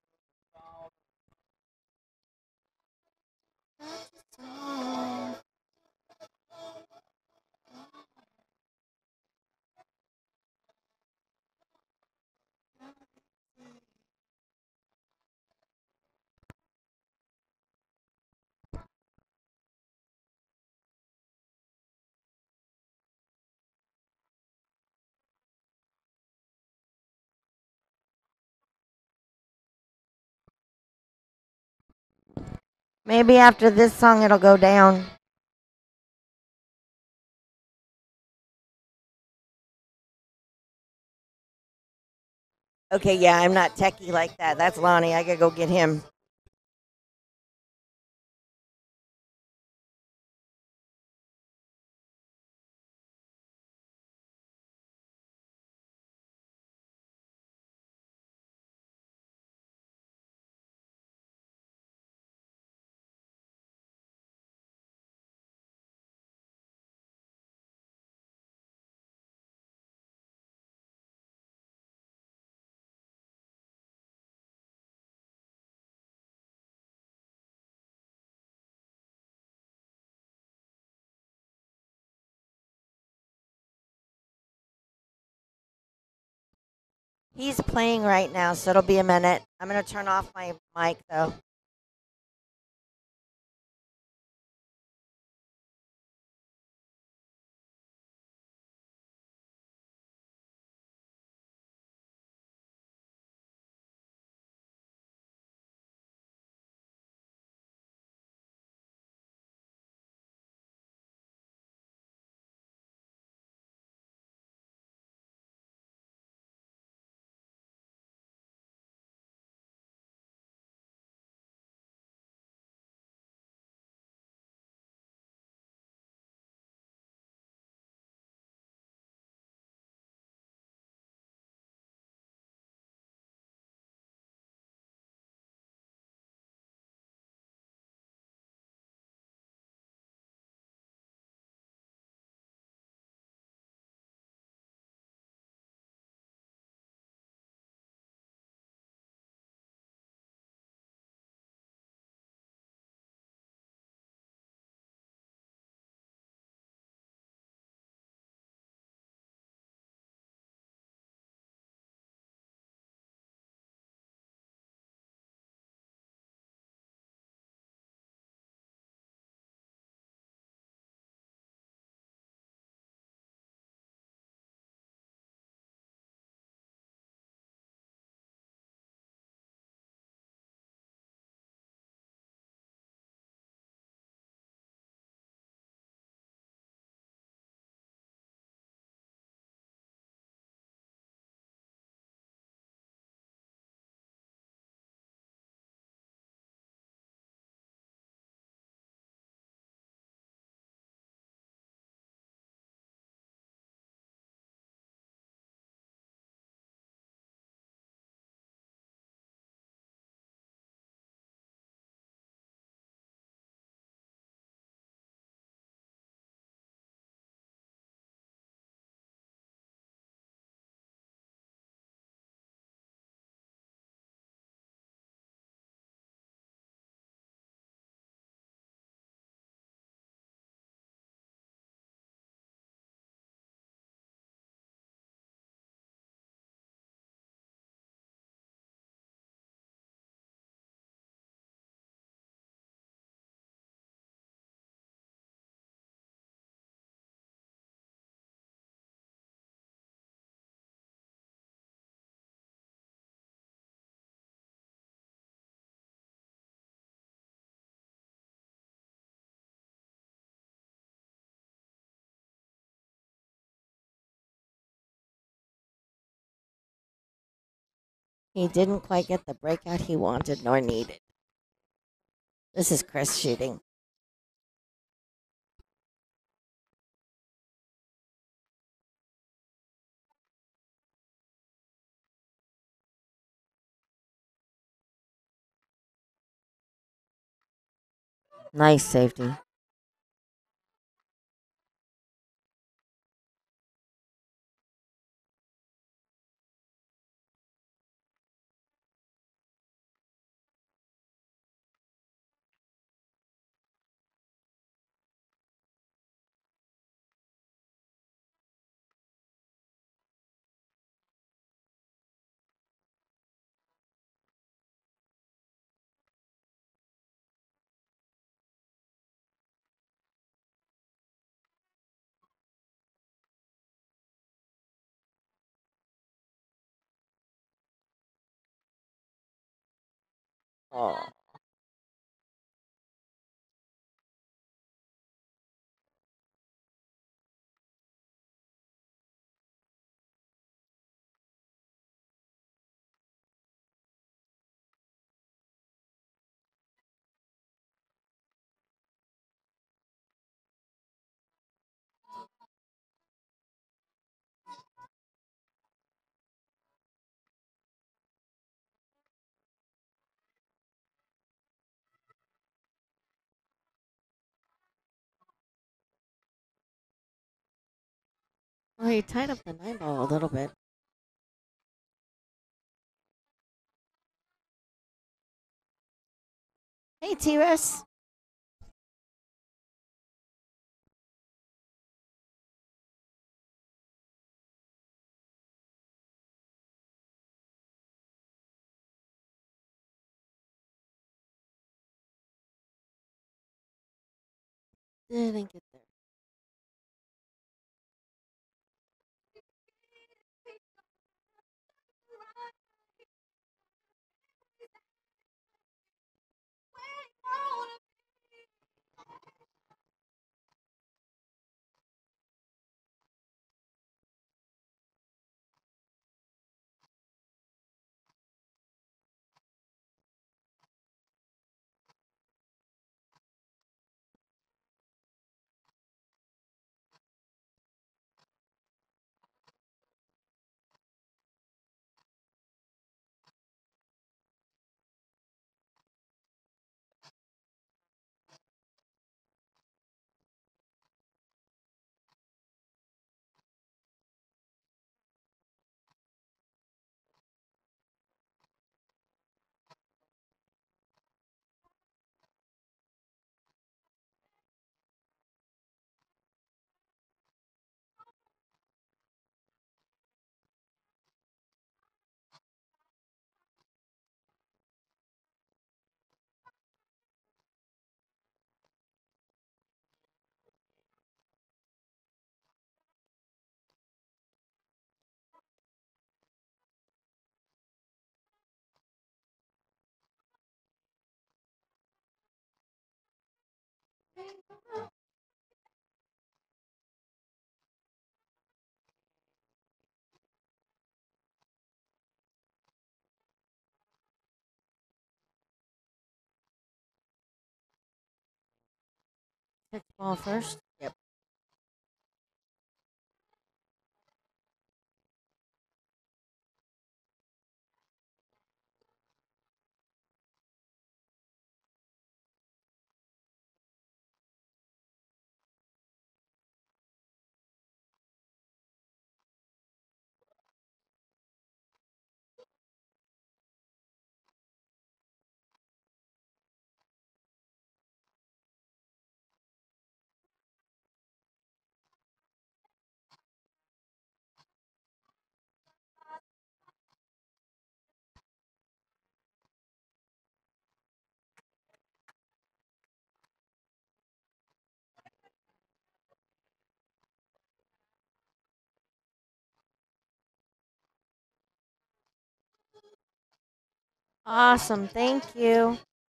Maybe after this song it'll go down. Okay, yeah, I'm not techie like that. That's Lonnie. I gotta go get him. He's playing right now, so it'll be a minute. I'm gonna turn off my mic though. He didn't quite get the breakout he wanted nor needed. This is Chris shooting. Nice safety. Oh. Oh, you tied up the nine ball a little bit. Hey, T-Rex. Didn't get there. Hit the ball first. Yep. Awesome. Thank you.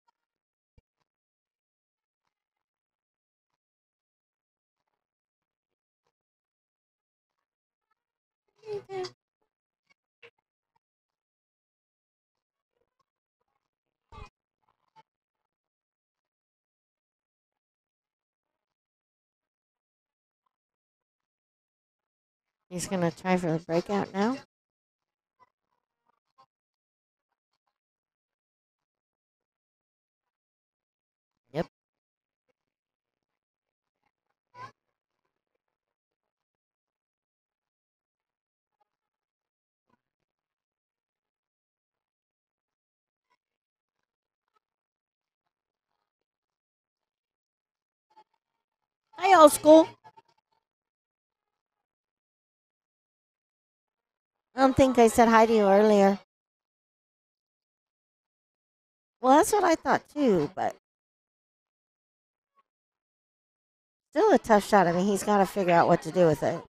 He's going to try for the breakout now. Yep. Hi, old school. I don't think I said hi to you earlier. Well, that's what I thought too, but still a tough shot. I mean, he's got to figure out what to do with it.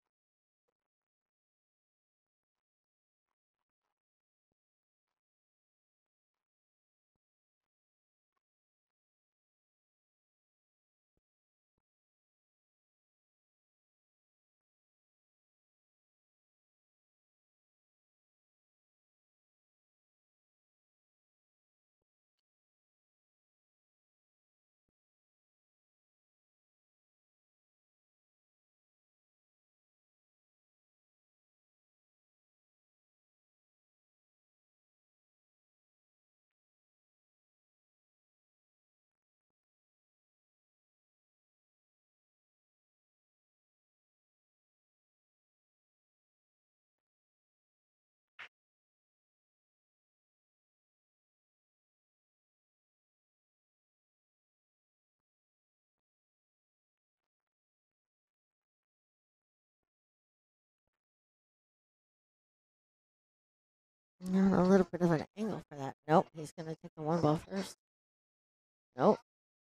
Mm, a little bit of an angle for that. Nope, he's going to take the one ball first. Nope,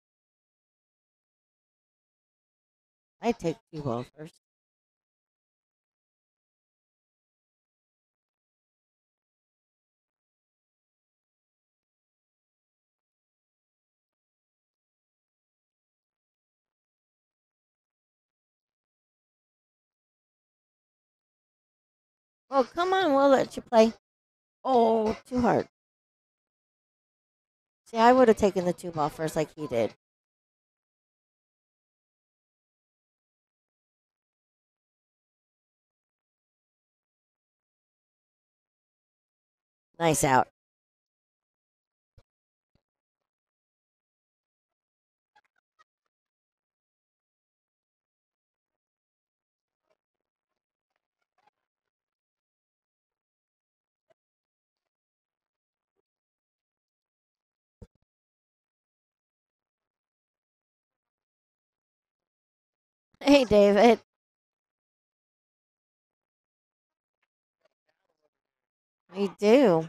I take two ball first. Oh, come on, we'll let you play. Oh, too hard. See, I would have taken the two ball first like he did. Nice out. Hey, David. We do.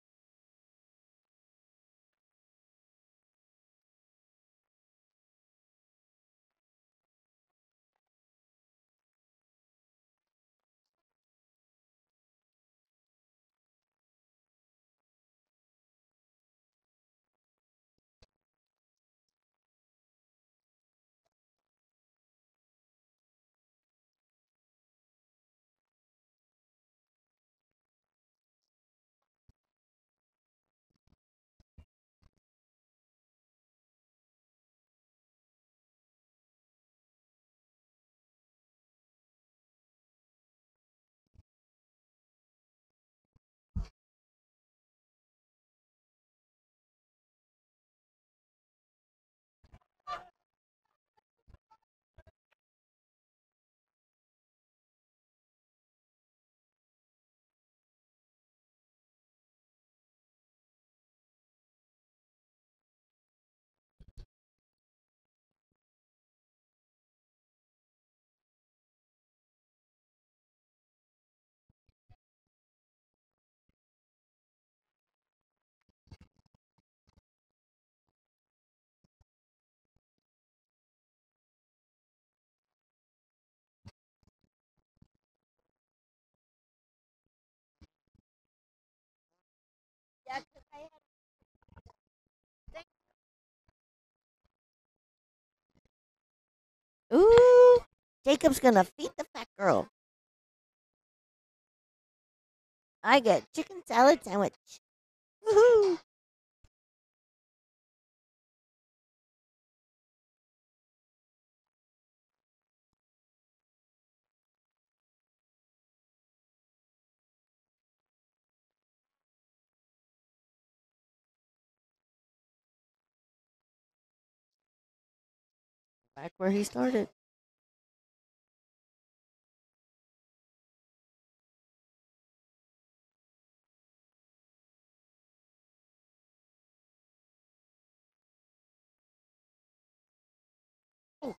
Ooh, Jacob's going to feed the fat girl. I get chicken salad sandwich. Woohoo! Back where he started. Oh,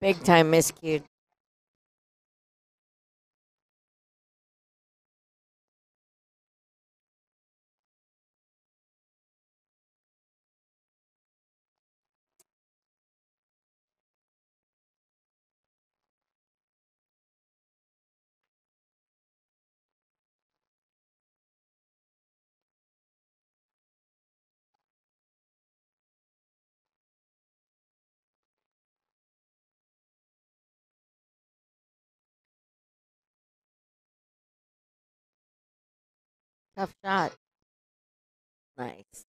Big time miscued. Tough shot. Nice.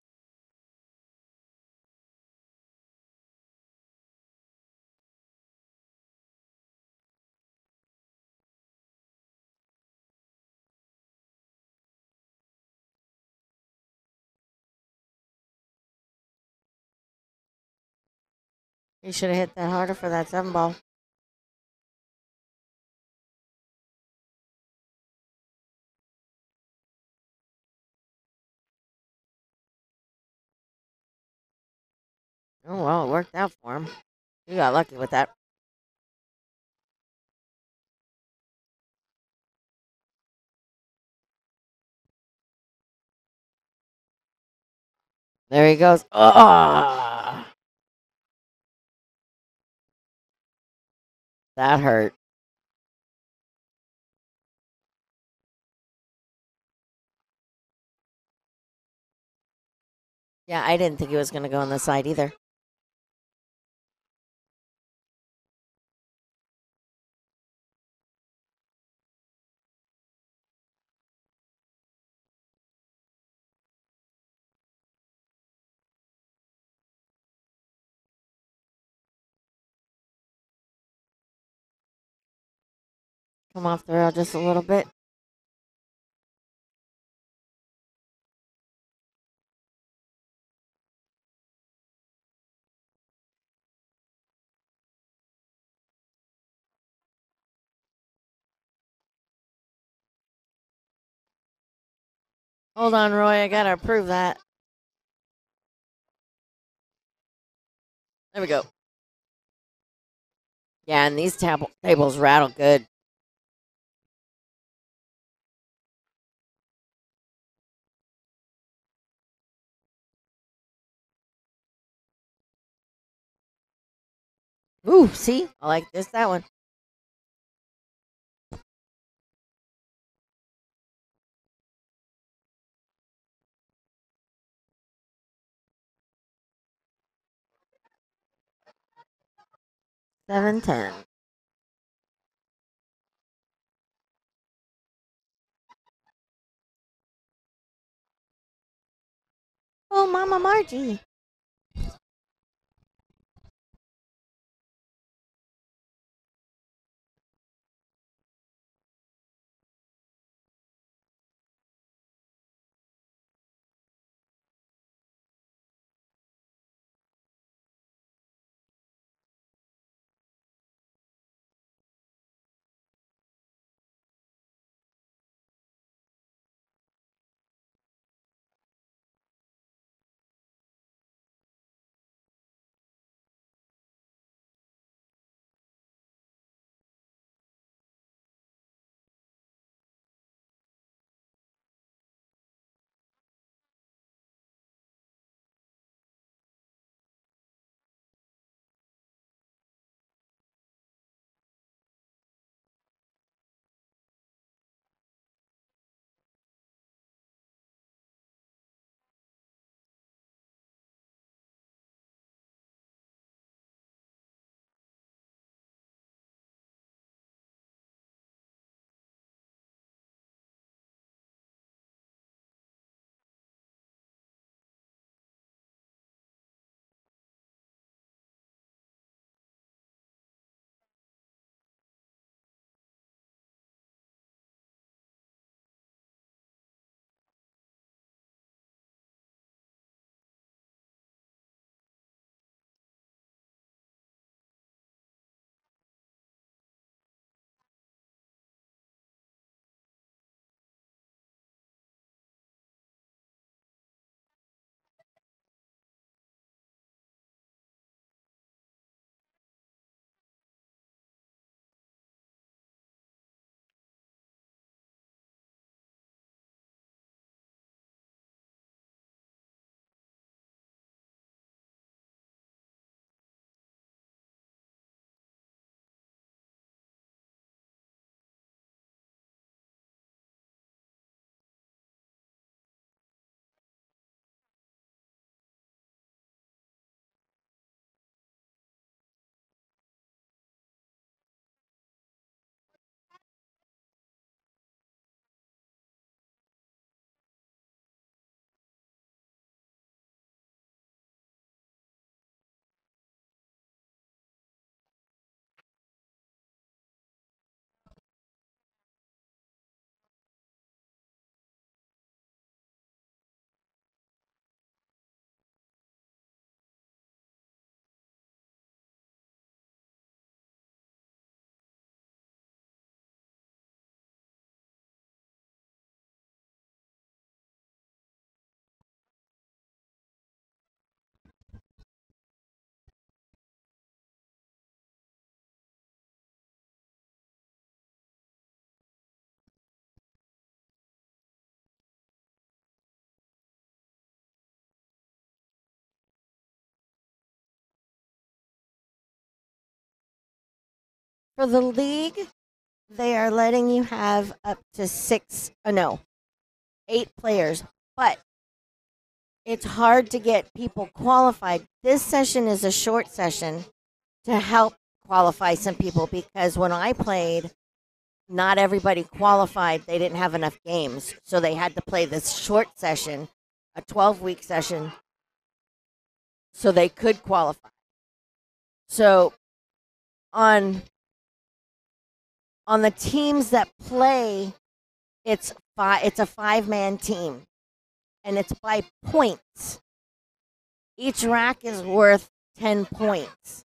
You should have hit that harder for that seven ball. Oh, well, it worked out for him. You got lucky with that. There he goes. Oh, that hurt. Yeah, I didn't think he was going to go on the side either. Come off the rail just a little bit. Hold on, Roy. I got to approve that. There we go. Yeah, and these tab- tables rattle good. Ooh, see? I like this, that one. seven ten. Oh, Mama Margie. For the league, they are letting you have up to six, uh, no, eight players, but it's hard to get people qualified. This session is a short session to help qualify some people because when I played, not everybody qualified. They didn't have enough games. So they had to play this short session, a twelve week session, so they could qualify. So on on the teams that play, it's five, it's a five man team and it's by points. Each rack is worth ten points.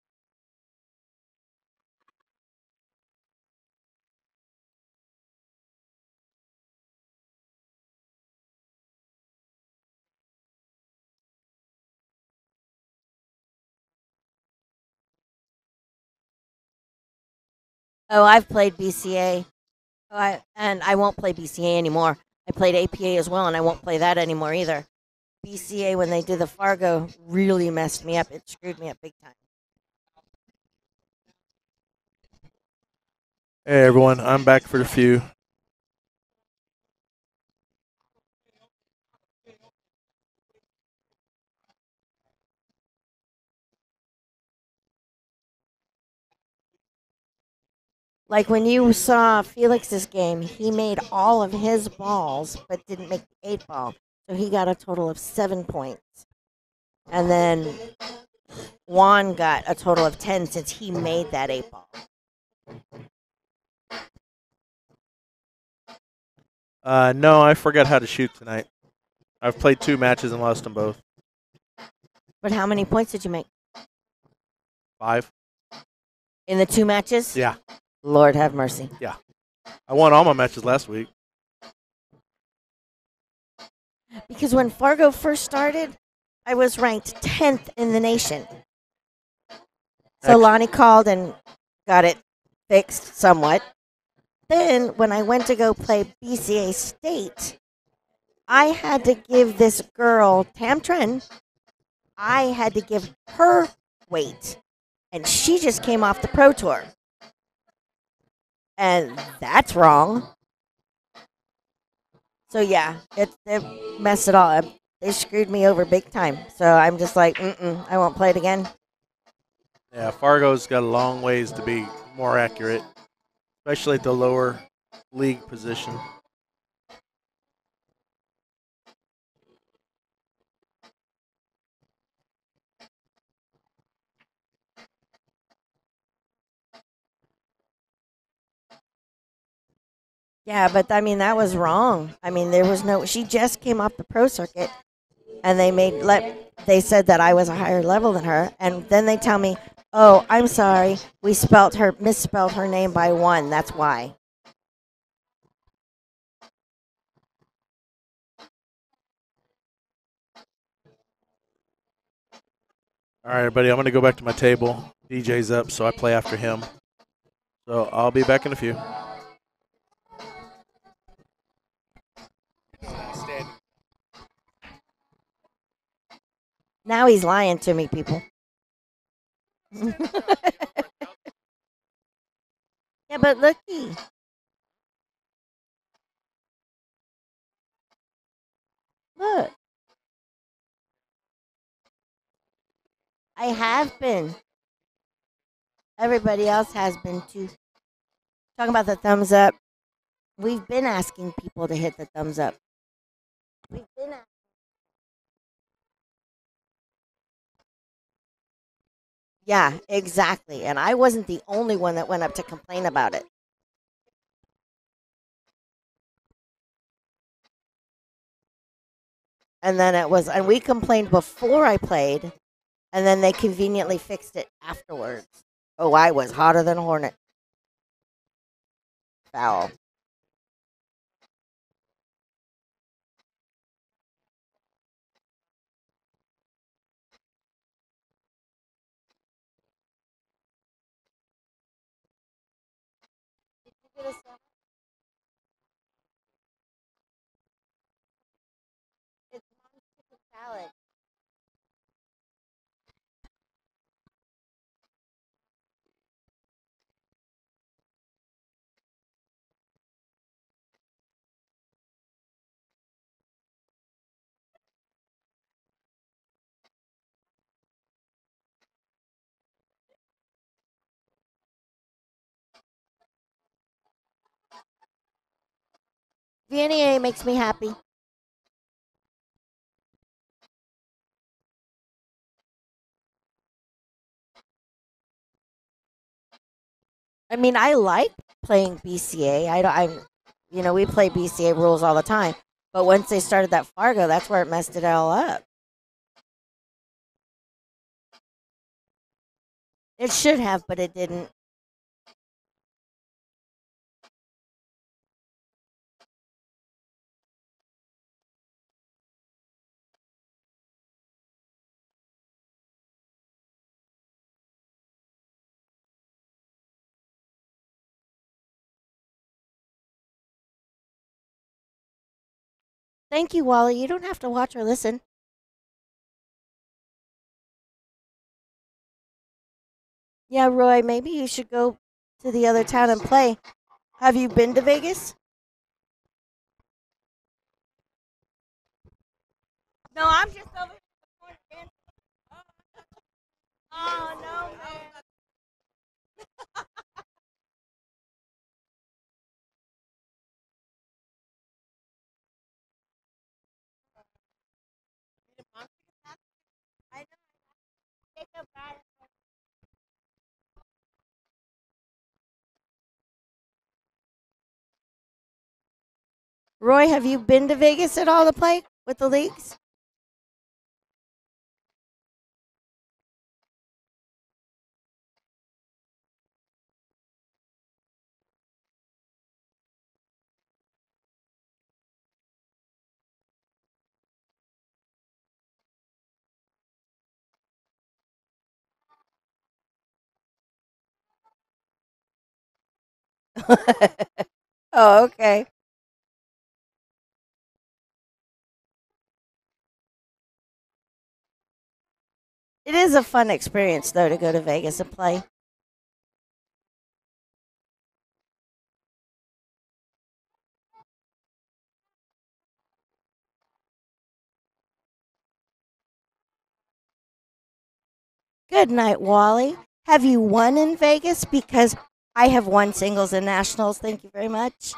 Oh, I've played B C A. Oh, I, and I won't play B C A anymore. I played A P A as well, and I won't play that anymore either. B C A, when they did the Fargo, really messed me up. It screwed me up big time. Hey everyone, I'm back for a few. Like when you saw Felix's game, he made all of his balls, but didn't make the eight ball. So he got a total of seven points. And then Juan got a total of ten since he made that eight ball. Uh, no, I forgot how to shoot tonight. I've played two matches and lost them both. But how many points did you make? Five. In the two matches? Yeah. Lord have mercy. Yeah. I won all my matches last week. Because when Fargo first started, I was ranked tenth in the nation. So Lonnie called and got it fixed somewhat. Then when I went to go play B C A State, I had to give this girl, Tam Tren, I had to give her weight. And she just came off the Pro Tour. And that's wrong. So yeah, it, it messed it all up. They screwed me over big time. So I'm just like, mm-mm, I won't play it again. Yeah, Fargo's got a long ways to be more accurate, especially at the lower league position. Yeah, but I mean that was wrong. I mean there was no. She just came off the pro circuit, and they made let. They said that I was a higher level than her, and then they tell me, "Oh, I'm sorry, we spelt her misspelled her name by one. That's why." All right, everybody, I'm going to go back to my table. D J's up, so I play after him. So I'll be back in a few. Now he's lying to me, people. Yeah, but looky. Look. I have been. Everybody else has been too. Talking about the thumbs up. We've been asking people to hit the thumbs up. We've been asking. Yeah, exactly. And I wasn't the only one that went up to complain about it. And then it was, and we complained before I played, and then they conveniently fixed it afterwards. Oh, I was hotter than a hornet. Foul. Did you get a salad? It's mom's chicken salad. V N E A makes me happy. I mean, I like playing B C A. I don't. I'm, you know, we play B C A rules all the time. But once they started that Fargo, that's where it messed it all up. It should have, but it didn't. Thank you, Wally. You don't have to watch or listen. Yeah, Roy, maybe you should go to the other town and play. Have you been to Vegas? No, I'm just over here. Oh, no, man. I know. Roy, have you been to Vegas at all to play with the leagues? Oh, okay. It is a fun experience, though, to go to Vegas and play. Good night, Wally. Have you won in Vegas? Because I have won singles and nationals. Thank you very much.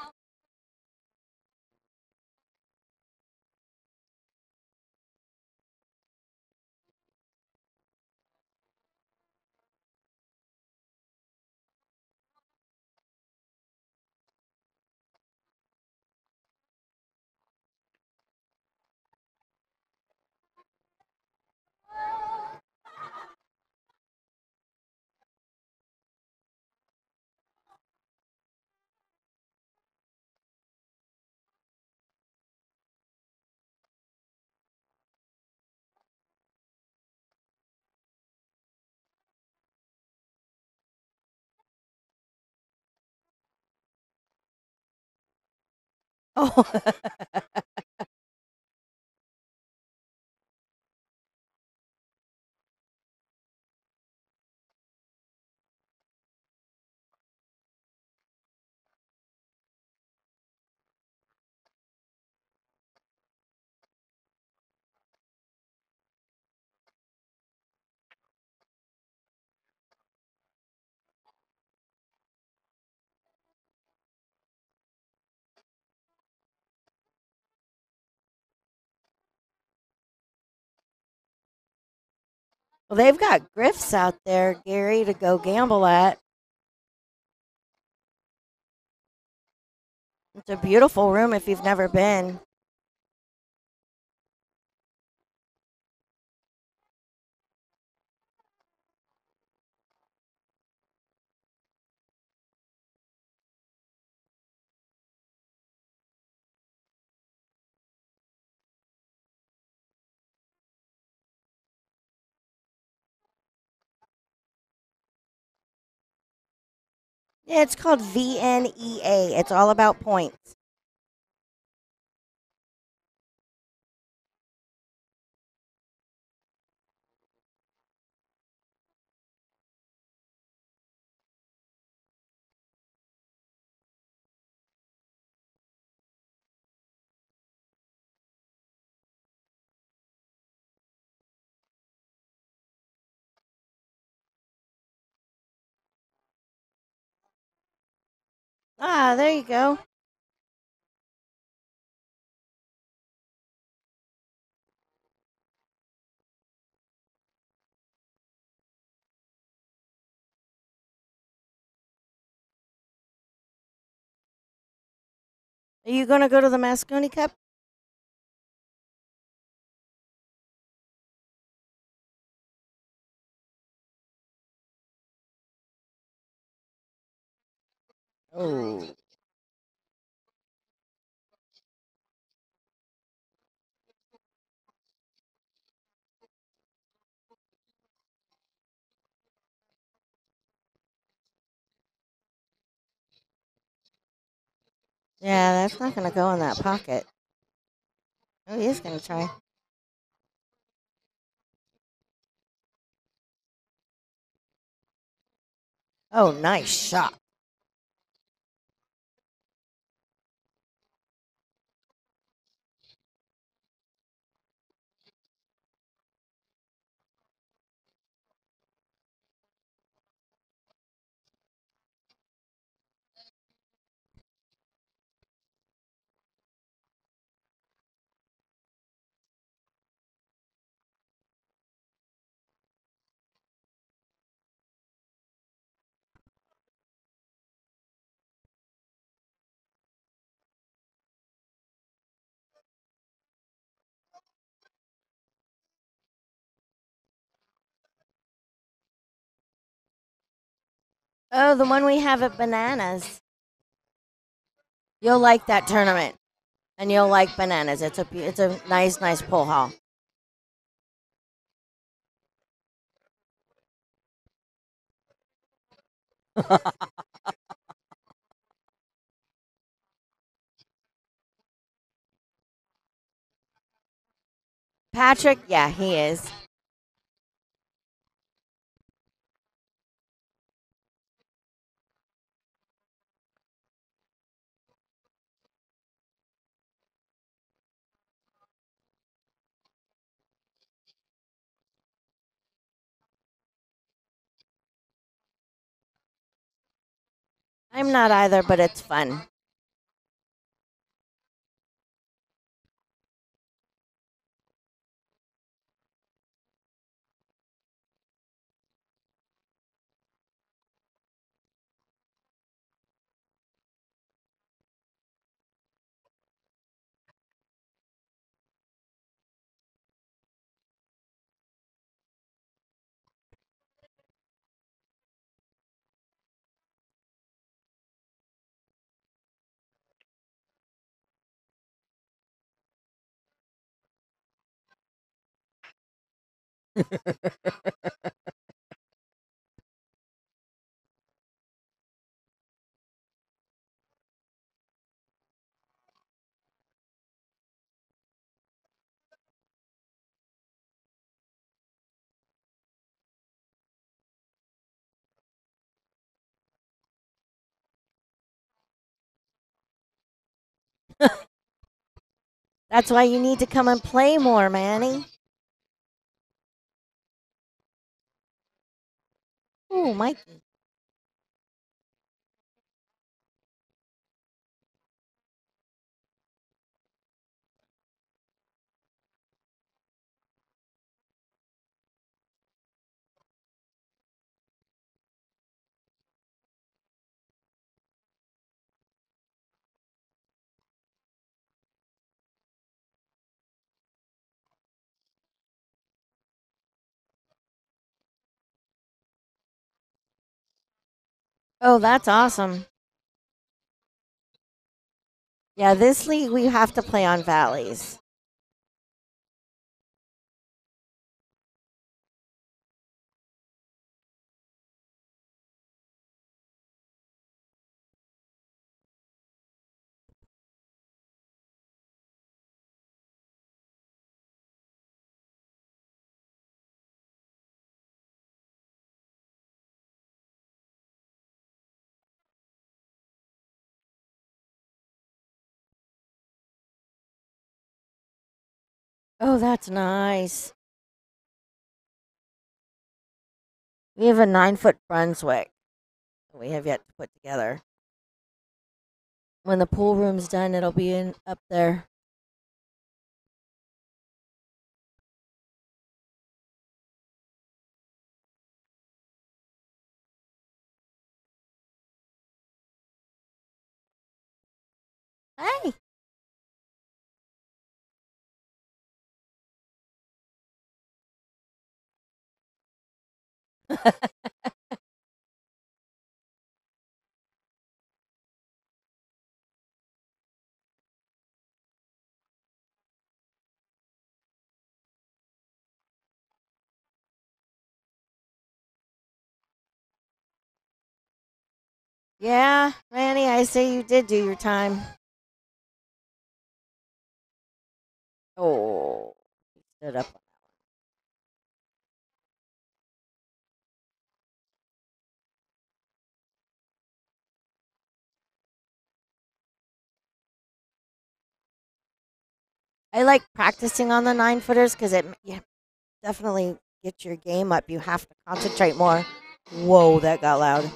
Oh, well, they've got grifts out there, Gary, to go gamble at. It's a beautiful room if you've never been. Yeah, it's called V N E A. It's all about points. Ah, there you go. Are you going to go to the Moscone Cup? Oh. Yeah, that's not going to go in that pocket. Oh, he is going to try. Oh, nice shot. Oh, the one we have at Bananas. You'll like that tournament, and you'll like Bananas. It's a it's a nice nice pull hall. Patrick, yeah, he is. I'm not either, but it's fun. That's why you need to come and play more, Manny. Ooh, Mikey. Oh, that's awesome. Yeah, this league we have to play on valleys. Oh, that's nice. We have a nine foot Brunswick that we have yet to put together. When the pool room's done, it'll be in up there. Hey. Yeah, Randy, I say you did do your time. Oh, he stood up. I like practicing on the nine footers because it yeah, definitely gets your game up. You have to concentrate more. Whoa, that got loud.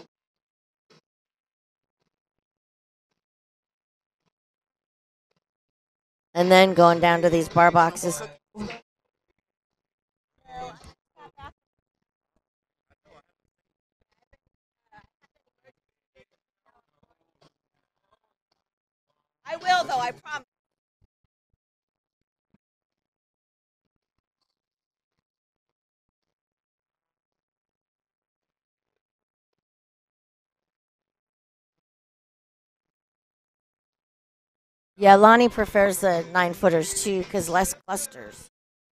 And then going down to these bar boxes. I will, though, I promise. Yeah, Lonnie prefers the nine footers too because less clusters.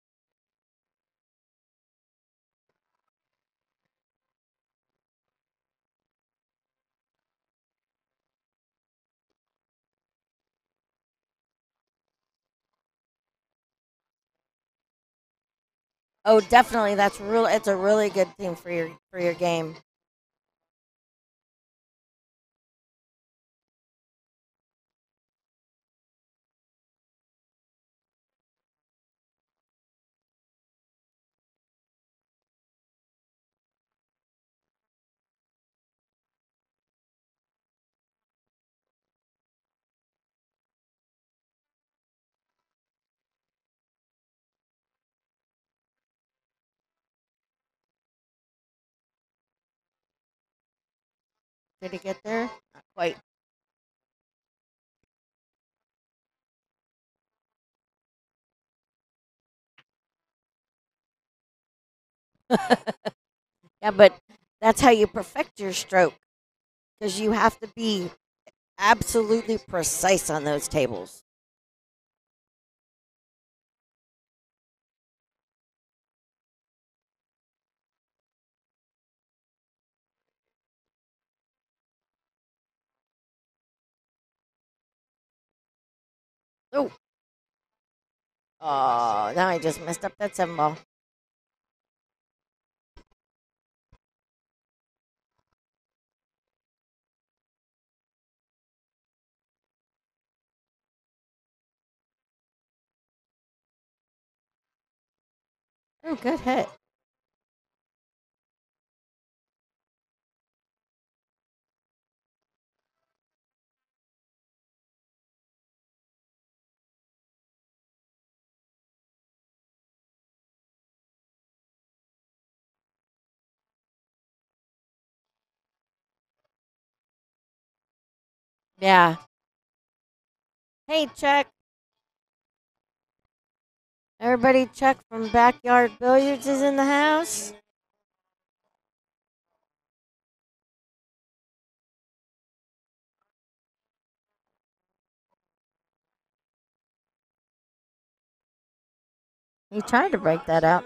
Oh, definitely. That's real. It's a really good thing for your for your game. Did he get there? Not quite. Yeah, but that's how you perfect your stroke because you have to be absolutely precise on those tables. Oh, oh, now I just messed up that seven ball. Oh, good hit. Yeah. Hey, Chuck. Everybody, Chuck from Backyard Billiards is in the house. He tried to break that out.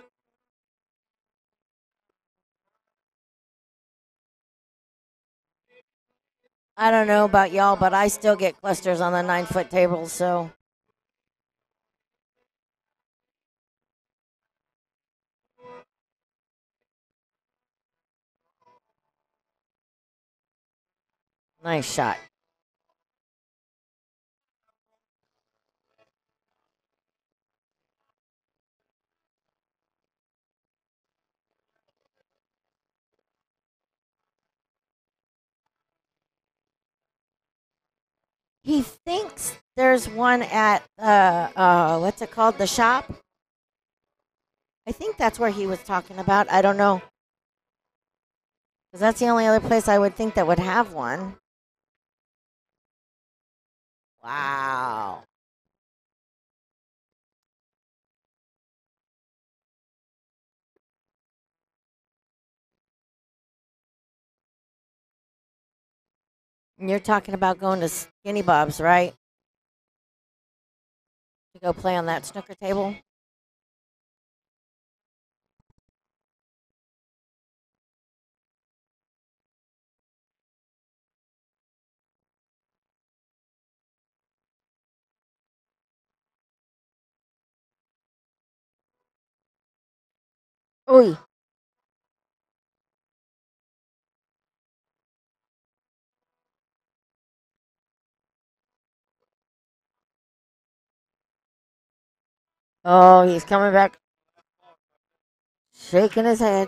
I don't know about y'all, but I still get clusters on the nine foot tables, so. Nice shot. He thinks there's one at, uh, uh, what's it called? The shop? I think that's where he was talking about. I don't know. Because that's the only other place I would think that would have one. Wow. You're talking about going to Skinny Bob's, right? To go play on that snooker table? Ooh. Oh, he's coming back, shaking his head.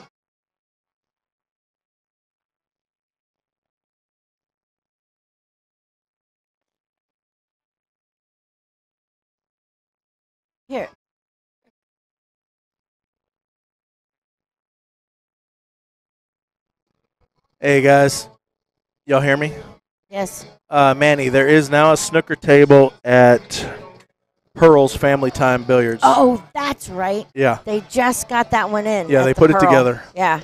Here. Hey guys, y'all hear me? Yes. Uh, Manny, there is now a snooker table at Pearl's Family Time Billiards. Oh, that's right. Yeah. They just got that one in. Yeah, at they the put it Pearl. together. Yeah.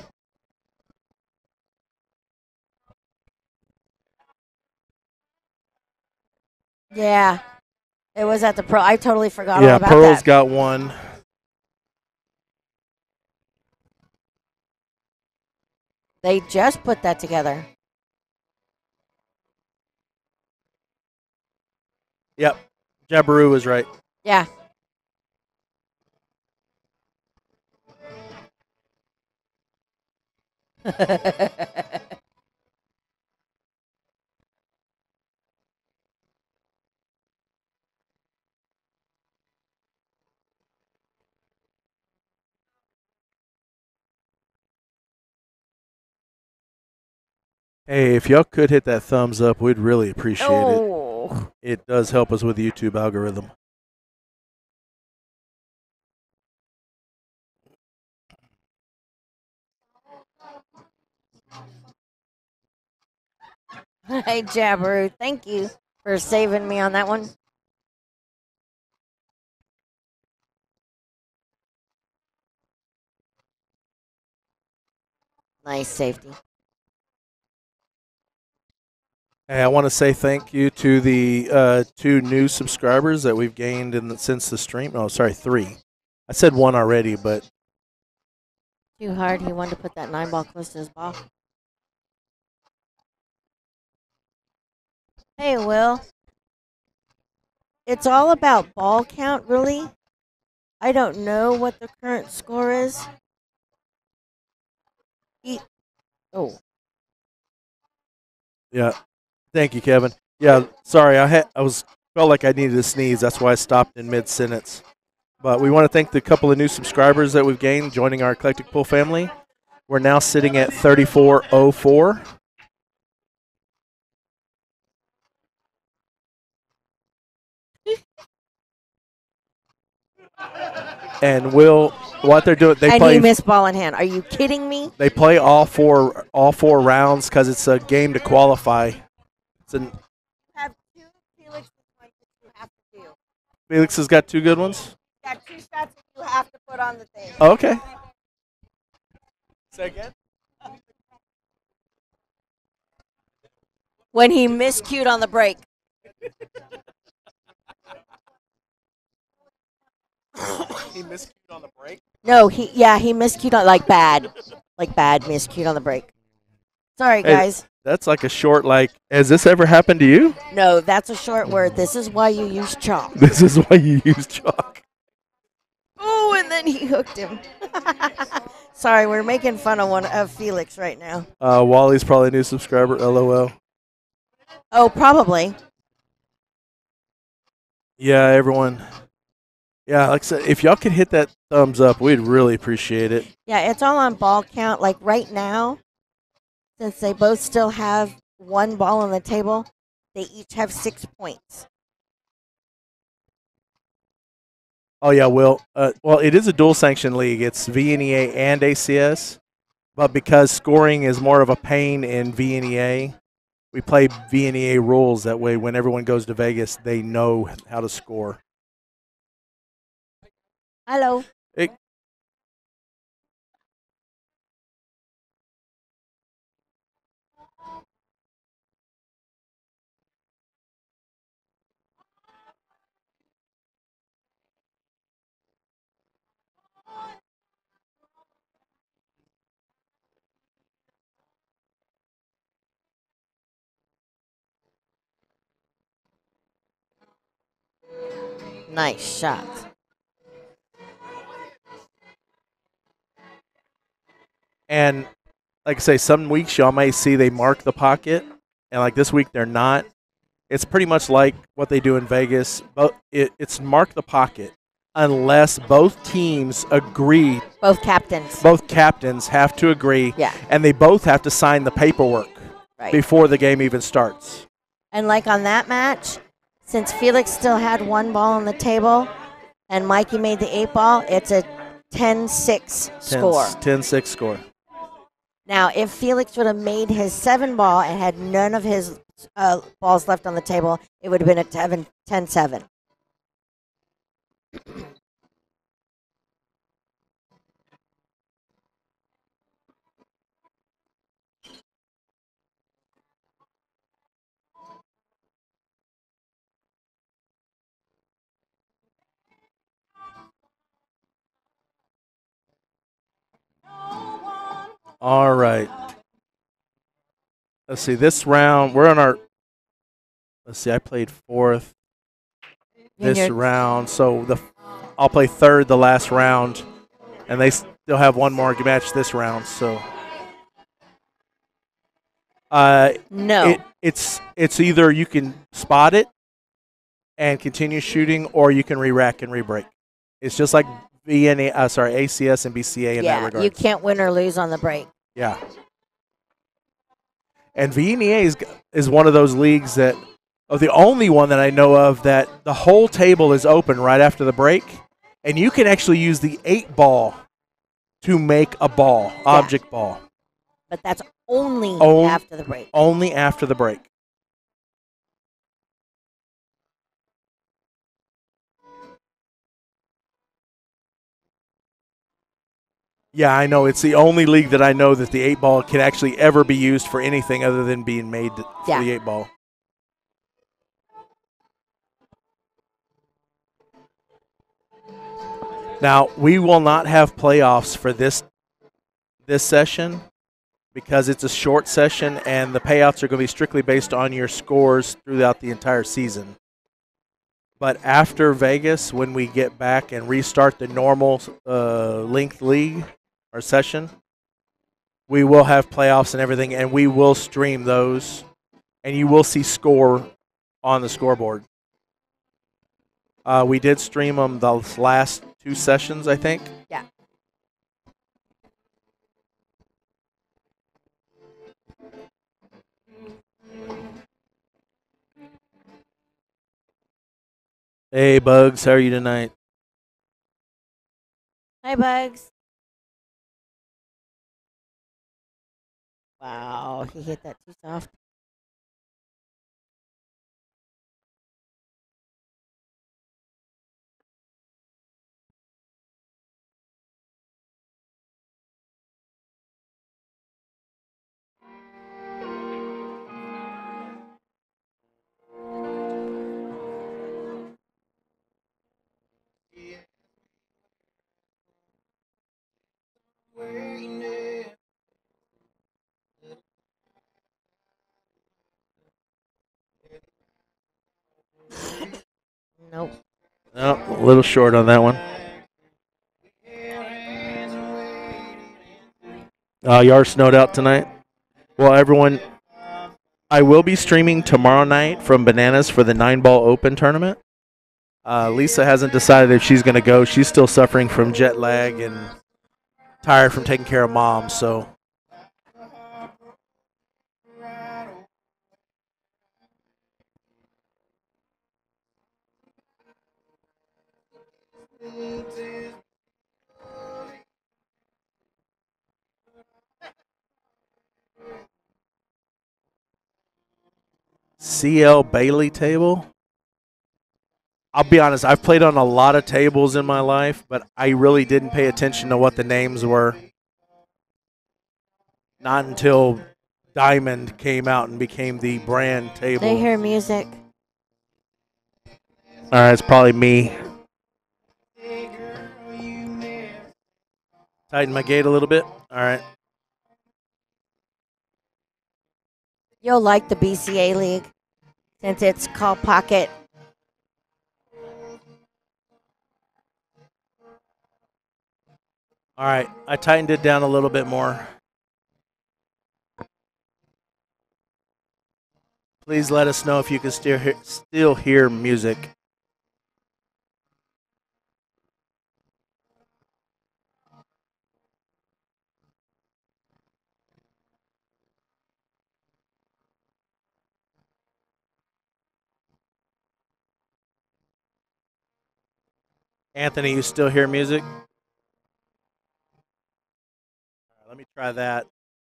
Yeah. It was at the Pearl. I totally forgot all Yeah, about Pearl's that. got one. They just put that together. Yep. Jabiru was right. Yeah. Hey, if y'all could hit that thumbs up, we'd really appreciate oh. it. It does help us with the YouTube algorithm. Hey, Jabberoo. Thank you for saving me on that one. Nice safety. Hey, I want to say thank you to the uh, two new subscribers that we've gained in the, since the stream. Oh, sorry, three. I said one already, but Too hard. He wanted to put that nine ball close to his ball. Hey, Will. It's all about ball count, really. I don't know what the current score is. He, oh. yeah. Thank you, Kevin. Yeah, sorry, I had I was felt like I needed to sneeze. That's why I stopped in mid sentence. But we want to thank the couple of new subscribers that we've gained joining our Eclectic Pool family. We're now sitting at thirty-four oh four. And Will, what they're doing, they and play. he missed ball in hand. Are you kidding me? They play all four all four rounds because it's a game to qualify. It's an, Have two Felix points that you have to do. Felix has got two good ones. You got two shots that you have to put on the thing. Okay. Say again. When he miscued on the break. He miscued on the break. No, he yeah he miscued on like bad, like bad miscued on the break. Sorry, Hey, guys. That's like a short. Like, has this ever happened to you? No, that's a short word. This is why you use chalk. This is why you use chalk. Oh, and then he hooked him. Sorry, we're making fun of one of Felix right now. Uh, Wally's probably a new subscriber. LOL. Oh, probably. Yeah, everyone. Yeah, like I said, if y'all could hit that thumbs up, we'd really appreciate it. Yeah, it's all on ball count. Like right now, since they both still have one ball on the table, they each have six points. Oh yeah, Will. Uh, well, it is a dual sanction league. It's V N E A and A C S, but because scoring is more of a pain in V N E A, we play V N E A rules. That way, when everyone goes to Vegas, they know how to score. Hello. It, Nice shot. and like I say, some weeks y'all may see they mark the pocket, and like this week they're not. It's pretty much like what they do in Vegas, but it, it's mark the pocket unless both teams agree. Both captains. Both captains have to agree, Yeah. and they both have to sign the paperwork Right. before the game even starts. And like on that match, since Felix still had one ball on the table and Mikey made the eight ball, it's a ten six score. ten six score. Now, if Felix would have made his seven ball and had none of his uh, balls left on the table, it would have been a ten seven. All right. Let's see. This round, we're on our. Let's see. I played fourth this you're- round, so the I'll play third the last round, and they still have one more match this round. So, uh, No. it, it's it's either you can spot it and continue shooting, or you can re-rack and re-break. It's just like V N A, uh, sorry, A C S and B C A in that yeah, regard. you can't win or lose on the break. Yeah. And V N E A is, is one of those leagues that, oh, the only one that I know of that the whole table is open right after the break, and you can actually use the eight ball to make a ball, object ball, But that's only On- after the break. only after the break. Yeah, I know. It's the only league that I know that the eight ball can actually ever be used for anything other than being made for Yeah. the eight ball. Now, we will not have playoffs for this this session because it's a short session and the payouts are going to be strictly based on your scores throughout the entire season. But after Vegas, when we get back and restart the normal uh, length league or session, we will have playoffs and everything, and we will stream those, and you will see score on the scoreboard. Uh, we did stream them the last two sessions, I think. Yeah. Hey, Bugs, how are you tonight? Hi, Bugs. Wow, he hit that too soft. Nope. No, a little short on that one. Uh, you are snowed out tonight. Well, everyone, I will be streaming tomorrow night from Bananas for the Nine Ball Open tournament. Uh, Lisa hasn't decided if she's going to go. She's still suffering from jet lag and tired from taking care of mom. So, C L Bailey table. I'll be honest, I've played on a lot of tables in my life, but I really didn't pay attention to what the names were. Not until Diamond came out and became the brand table. They hear music. All right, it's probably me. Tighten my gate a little bit. All right. You'll like the B C A League since it's called Pocket. All right, I tightened it down a little bit more. Please let us know if you can still hear, still hear music. Anthony, you still hear music? All right, let me try that.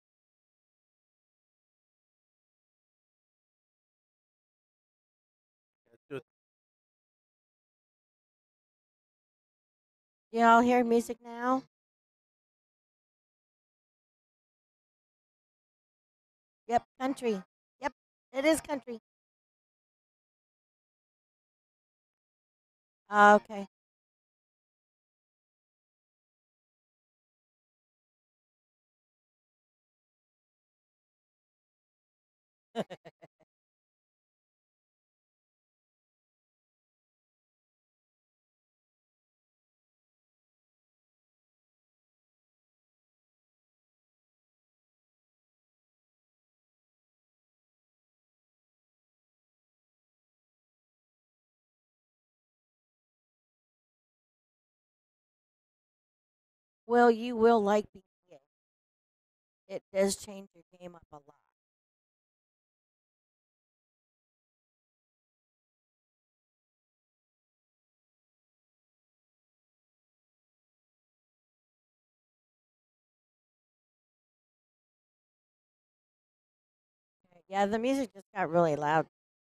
Let's do it. Y'all hear music now? Yep, country. Yep, it is country. Okay. Well, you will like B C A. It does change your game up a lot. Okay, yeah, the music just got really loud.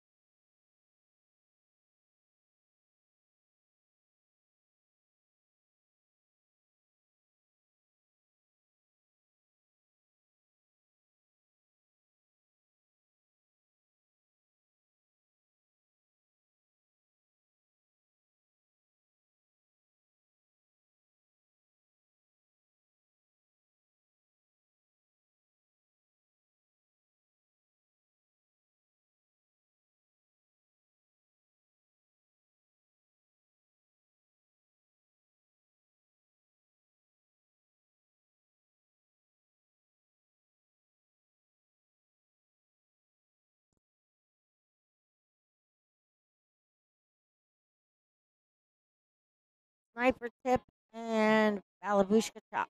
Sniper tip and Balabushka chop.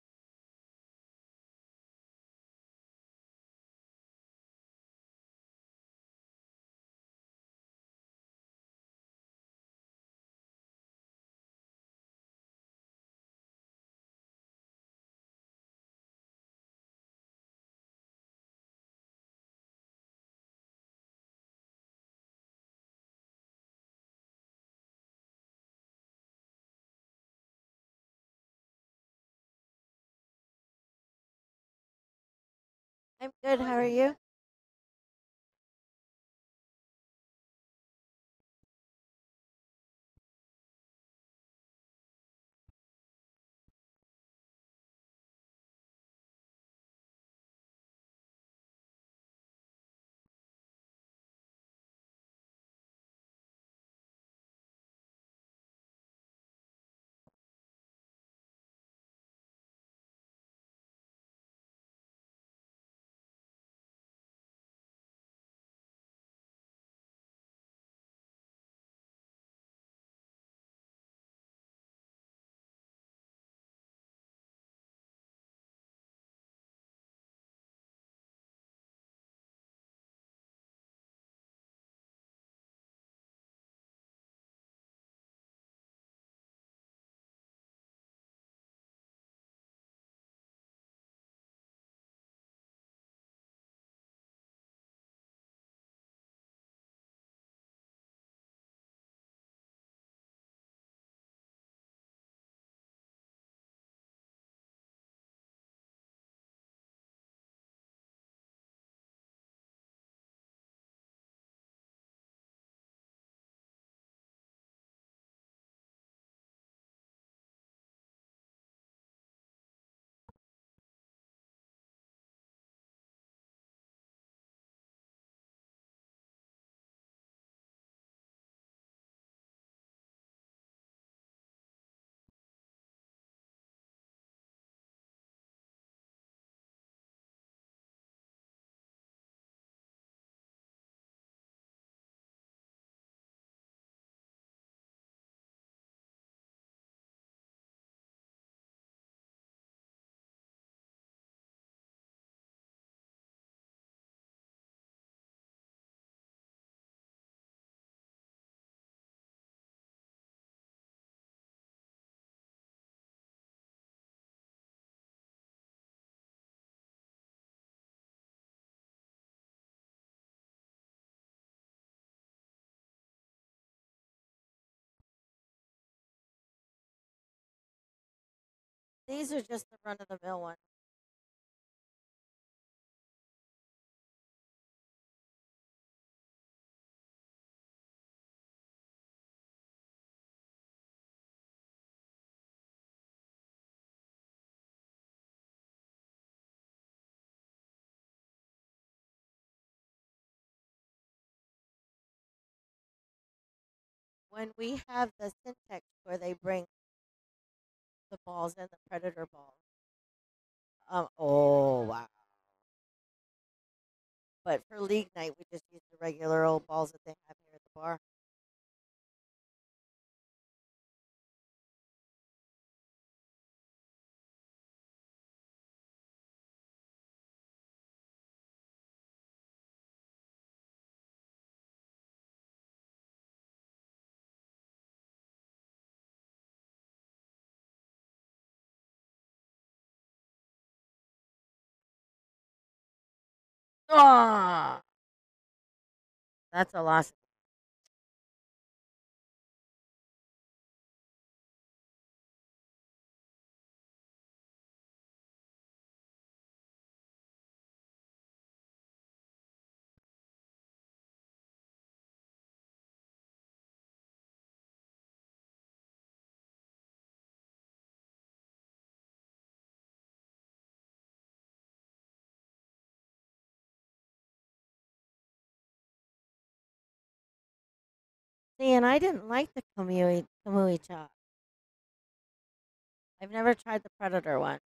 I'm good. How are you? These are just the run of the mill ones. When we have the Syntex where they bring the balls and the predator balls. Um, oh wow! But for league night, we just use the regular old balls that they have here at the bar. Ah, that's a loss. See, and I didn't like the Kamui Kamui chop. I've never tried the predator one.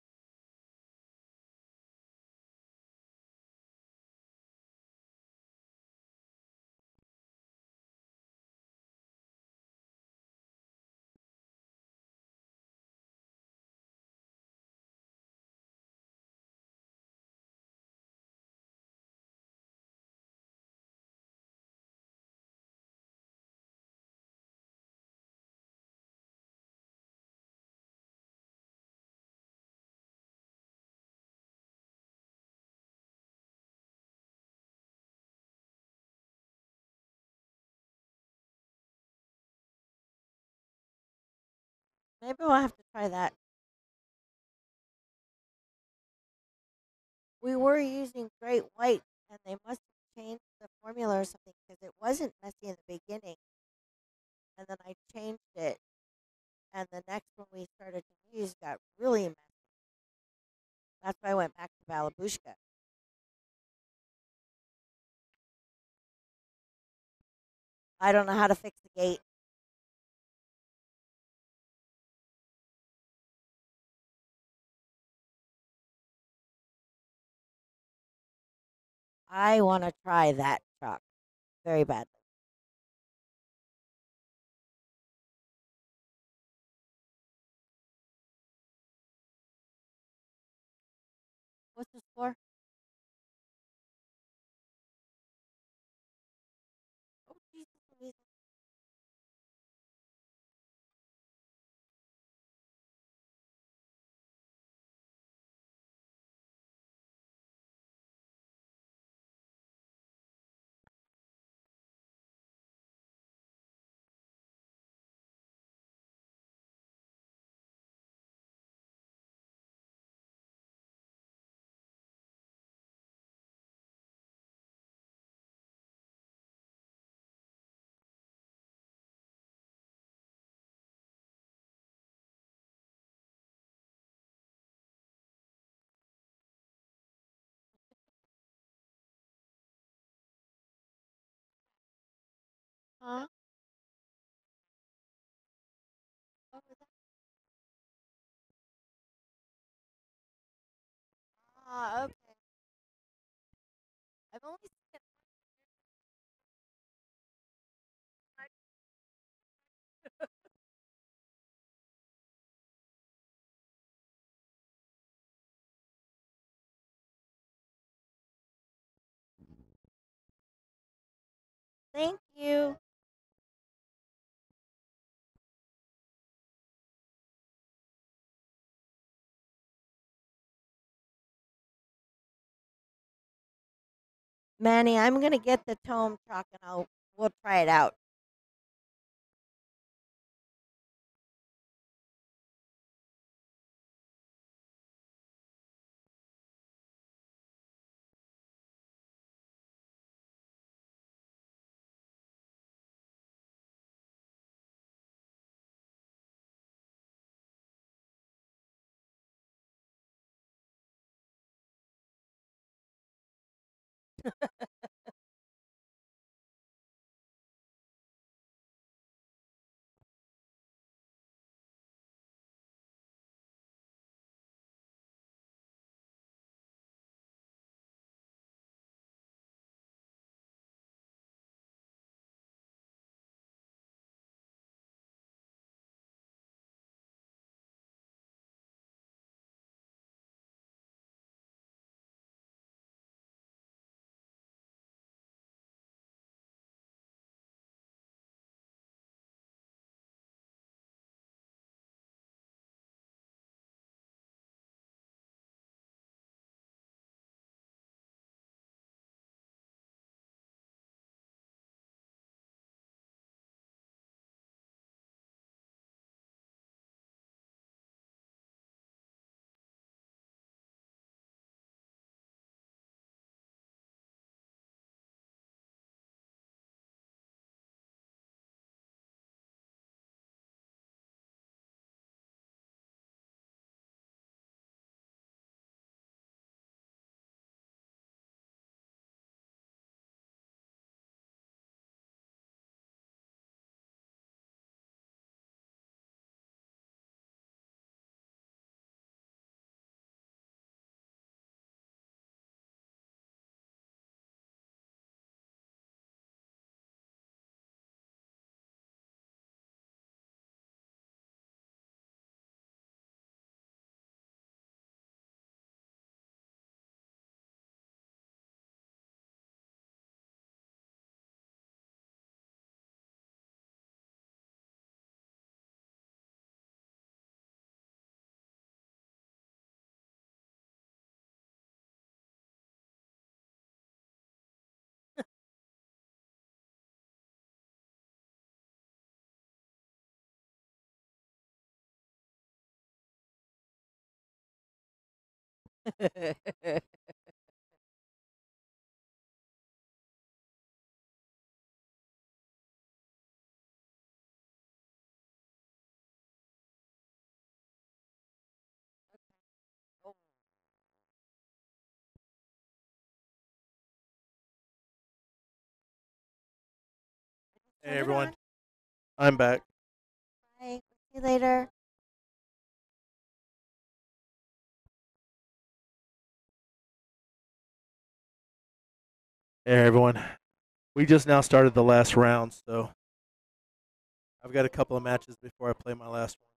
Maybe we'll have to try that. We were using Great White, and they must have changed the formula or something because it wasn't messy in the beginning, and then I changed it, and the next one we started to use got really messy. That's why I went back to Balabushka. I don't know how to fix the gate. I want to try that truck very badly. What's the score? Oh, Jesus Louise. Huh? What was that? Ah, okay. I've only seen it. Thank you. Manny, I'm gonna get the tome truck and I'll we'll try it out. Hey Turn it everyone, on. I'm back. Bye. See you later. Hey everyone. We just now started the last round, so I've got a couple of matches before I play my last one.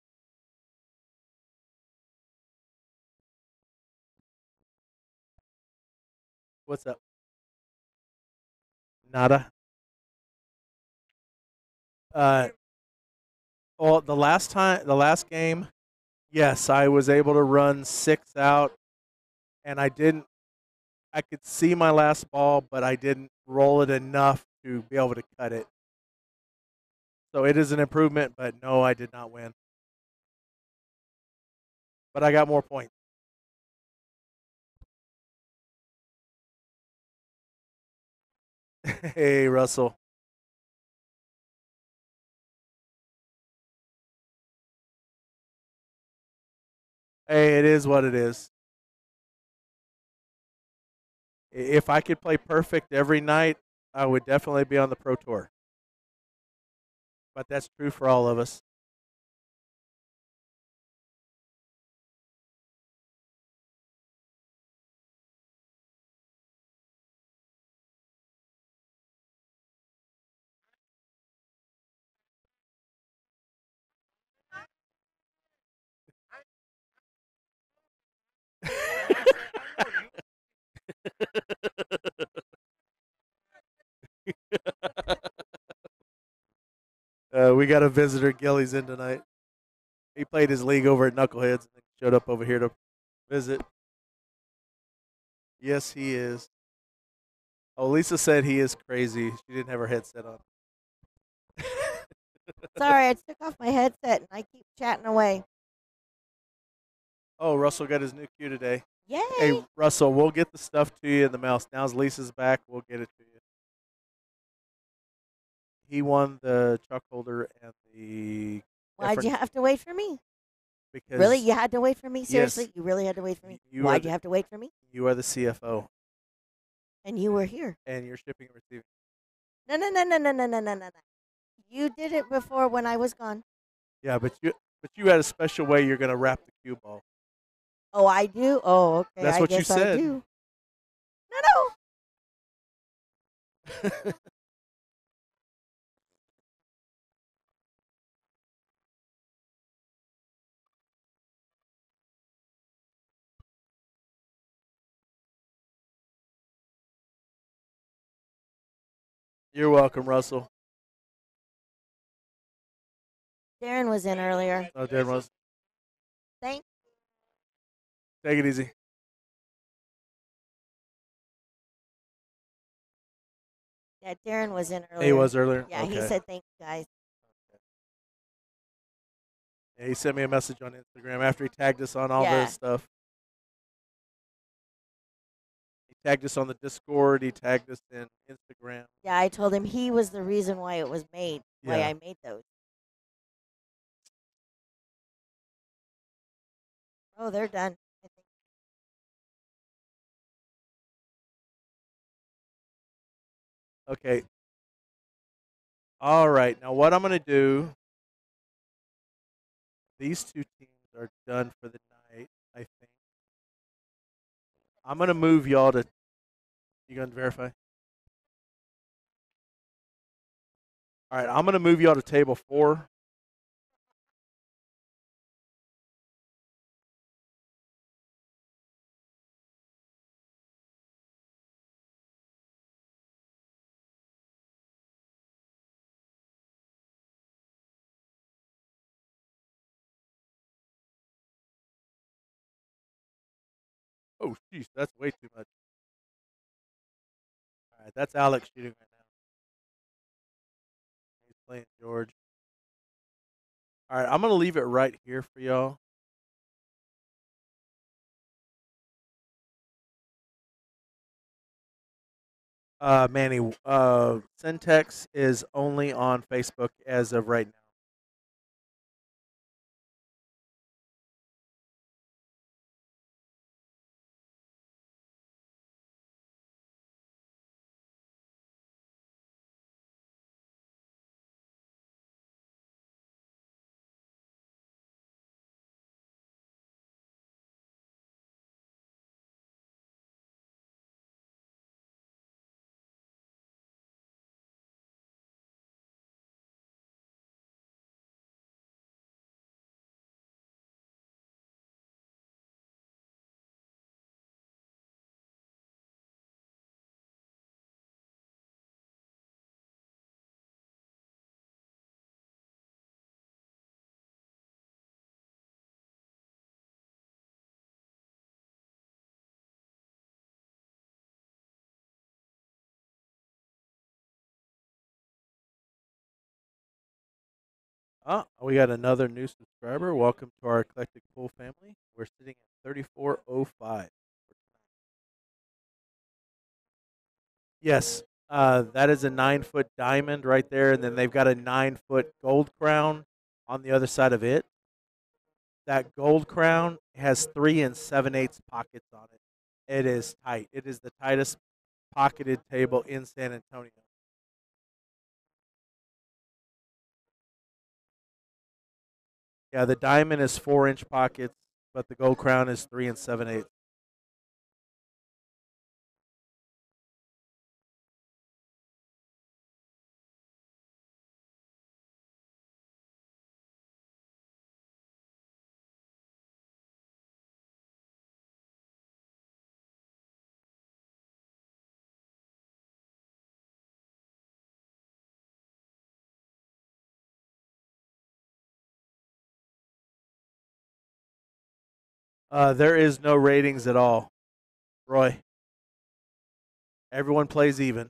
What's up? Nada. Uh, well, the last time, the last game, yes, I was able to run six out, and I didn't. I could see my last ball, but I didn't roll it enough to be able to cut it. So it is an improvement, but no, I did not win. But I got more points. Hey, Russell. Hey, it is what it is. If I could play perfect every night, I would definitely be on the Pro Tour. But that's true for all of us. uh, we got a visitor. Gilly's in tonight. He played his league over at Knuckleheads and showed up over here to visit. Yes, he is. Oh, Lisa said he is crazy. She didn't have her headset on. Sorry, I took off my headset and I keep chatting away. Oh, Russell got his new cue today. Yay! Hey, Russell, we'll get the stuff to you in the mail. Now's Lisa's back. We'll get it to you. He won the Chuck holder and the. Why'd you have to wait for me? Because really, you had to wait for me? Seriously, yes, you really had to wait for me? you Why'd the, you have to wait for me? You are the C F O. And you were here. and you're shipping and receiving. No, no, no, no, no, no, no, no, no. You did it before when I was gone. Yeah, but you but you had a special way you're gonna wrap the cue ball. Oh, I do? Oh, okay. That's I what you guess I said. do. No, no. You're welcome, Russell. Darren was in earlier. Oh, Darren Russell. Thank. Take it easy. Yeah, Darren was in earlier. He was earlier. Yeah, okay. he said thank you guys. Yeah, he sent me a message on Instagram after he tagged us on all Yeah. this stuff. He tagged us on the Discord. He tagged us in Instagram. Yeah, I told him he was the reason why it was made. Why Yeah. I made those. Oh, they're done. I think. Okay. All right. Now, what I'm going to do, these two teams are done for the night, I think. I'm going to move y'all to. You going to verify? All right. I'm going to move y'all to table four. Oh, jeez. That's way too much. All right. That's Alex shooting right now. He's playing George. All right. I'm going to leave it right here for y'all. Uh, Manny, uh, Syntex is only on Facebook as of right now. Oh, we got another new subscriber. Welcome to our eclectic pool family. We're sitting at thirty-four oh five. Yes, uh, that is a nine foot diamond right there, and then they've got a nine foot gold crown on the other side of it. That gold crown has three and seven eighths pockets on it. It is tight. It is the tightest pocketed table in San Antonio. Yeah, the diamond is four inch pockets, but the gold crown is three and seven eighths. Uh, there is no ratings at all, Roy. Everyone plays even.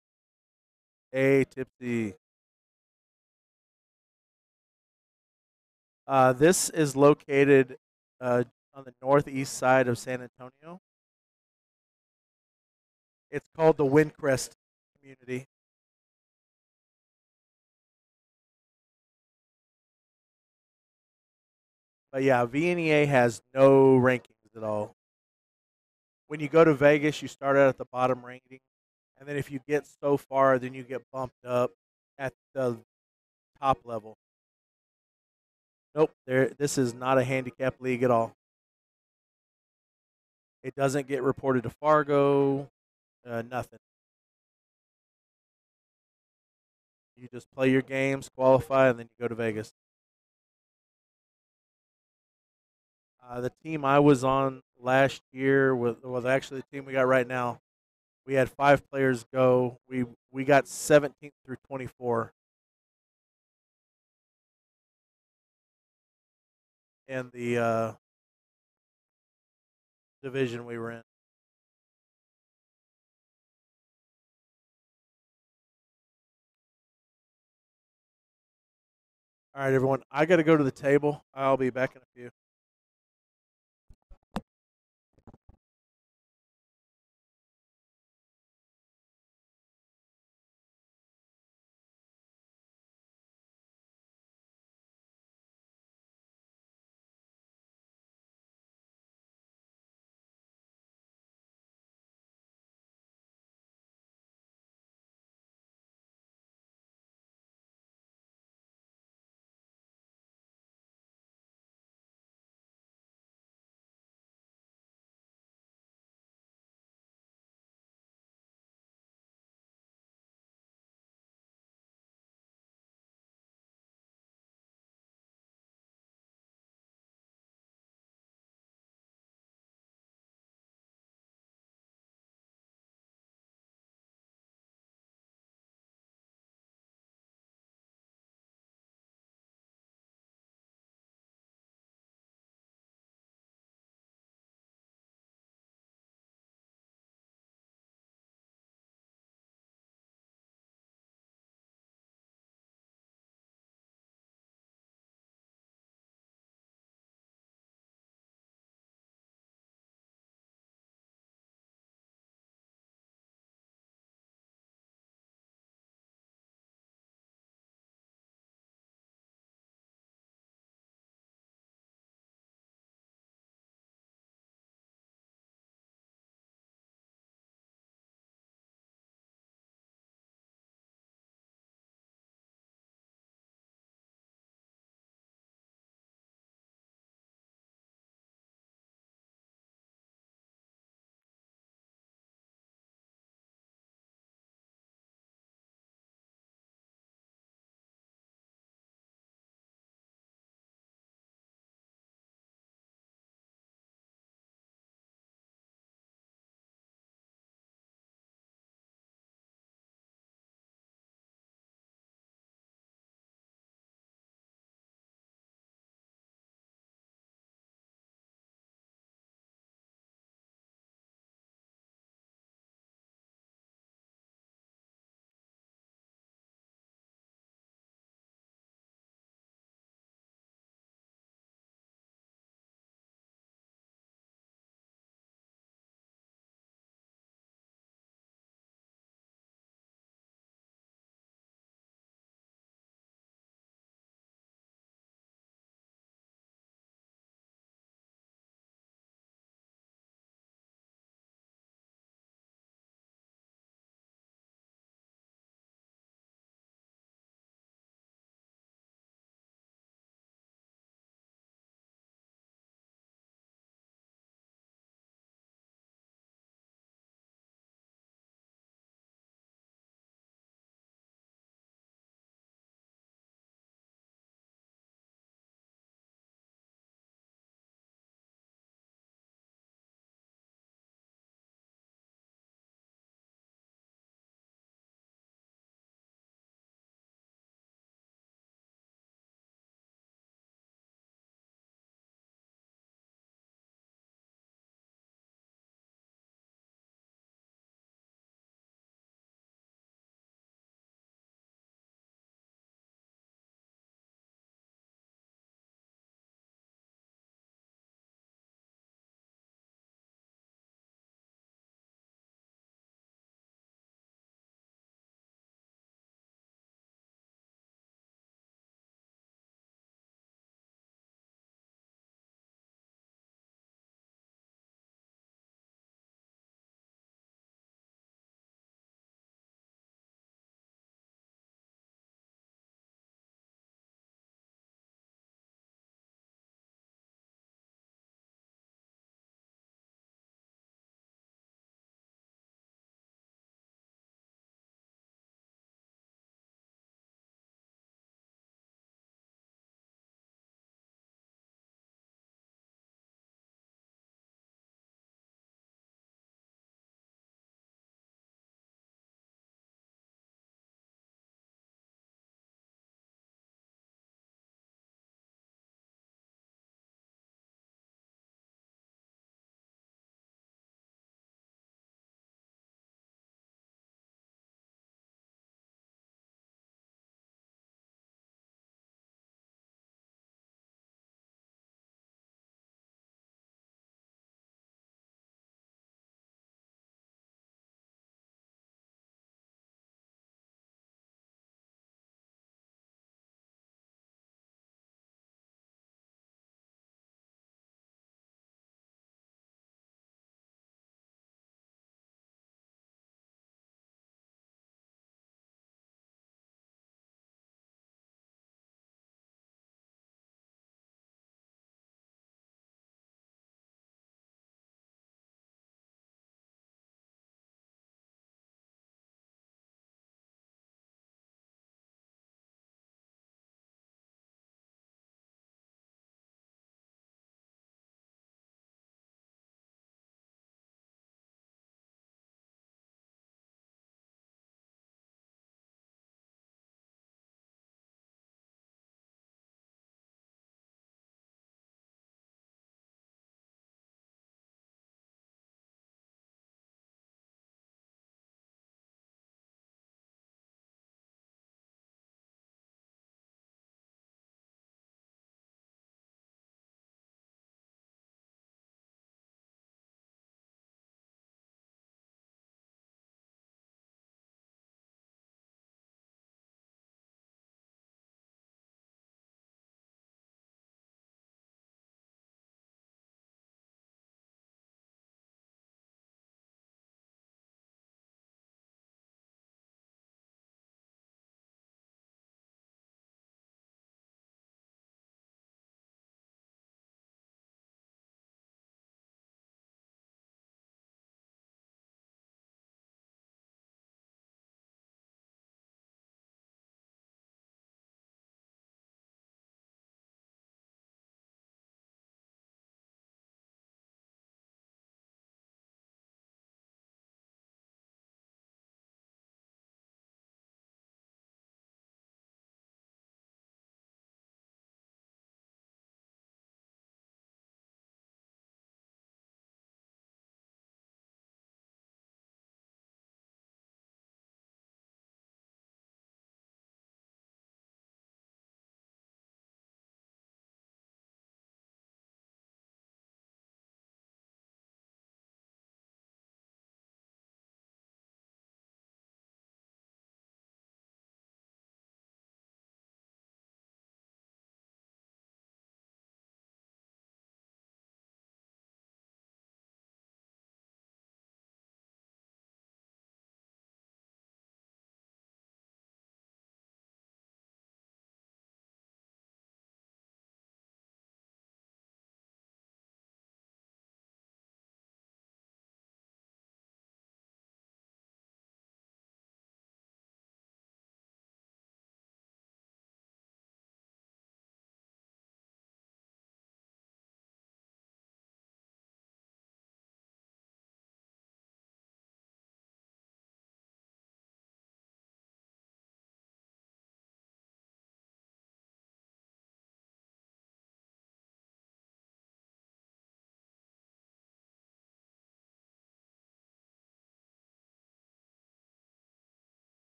A tipsy. Uh, this is located uh, on the northeast side of San Antonio. It's called the Windcrest community. But yeah, V N E A has no rankings at all. when you go to Vegas, you start out at the bottom rating, and then if you get so far, then you get bumped up at the top level. Nope, there. This is not a handicap league at all. It doesn't get reported to Fargo. Uh, nothing. You just play your games, qualify, and then you go to Vegas. Uh, the team I was on last year was, was actually the team we got right now. We had five players go. We we got seventeenth through twenty-four in the uh, division we were in. All right, everyone. I got to go to the table. I'll be back in a few.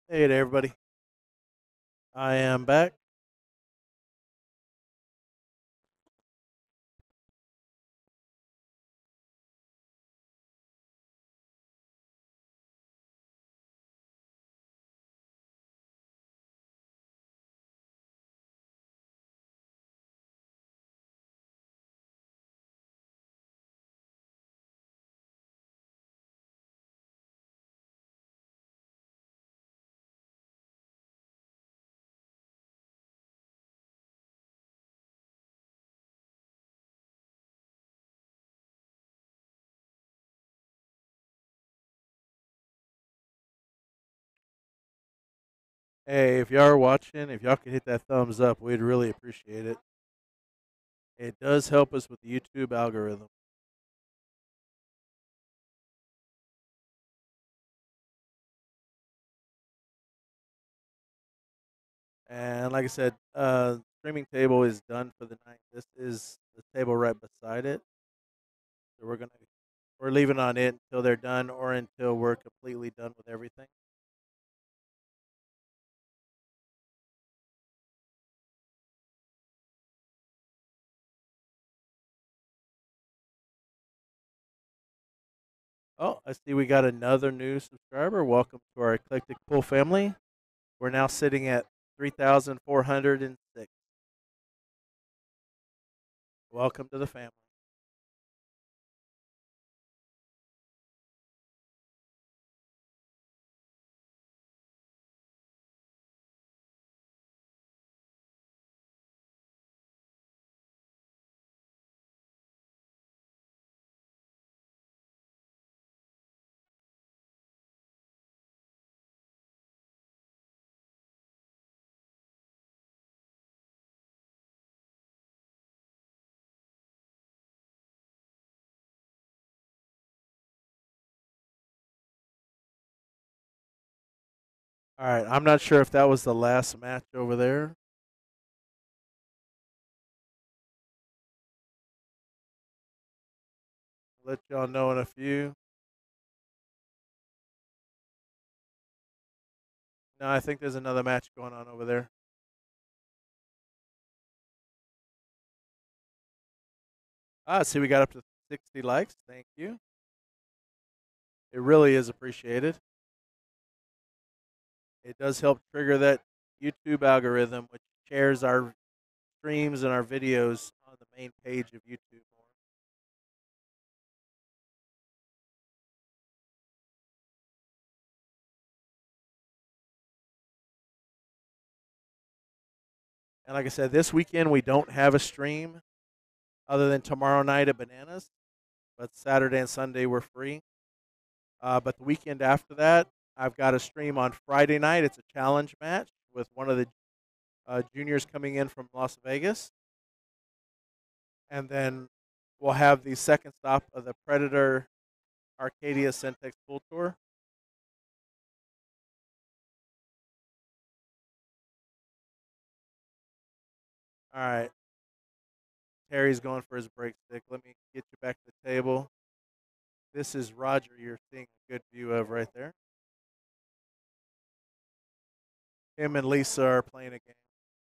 Hey there, everybody. I am back. Hey, if y'all are watching, if y'all could hit that thumbs up, we'd really appreciate it. It does help us with the YouTube algorithm. And like I said, uh, streaming table is done for the night. This is the table right beside it. So we're gonna we're leaving on it until they're done or until we're completely done with everything. Oh, I see we got another new subscriber. Welcome to our eclectic pool family. We're now sitting at three thousand four hundred six. Welcome to the family. All right, I'm not sure if that was the last match over there. I'll let y'all know in a few. No, I think there's another match going on over there. Ah, see, we got up to sixty likes. Thank you. It really is appreciated. It does help trigger that YouTube algorithm, which shares our streams and our videos on the main page of YouTube more. And like I said, this weekend we don't have a stream other than tomorrow night at Bananas, but Saturday and Sunday we're free. Uh, but the weekend after that, I've got a stream on Friday night. It's a challenge match with one of the uh, juniors coming in from Las Vegas. And then we'll have the second stop of the Predator Arcadia Centex Pool Tour. All right. Terry's going for his break stick. Let me get you back to the table. This is Roger you're seeing a good view of right there. Him and Lisa are playing a game.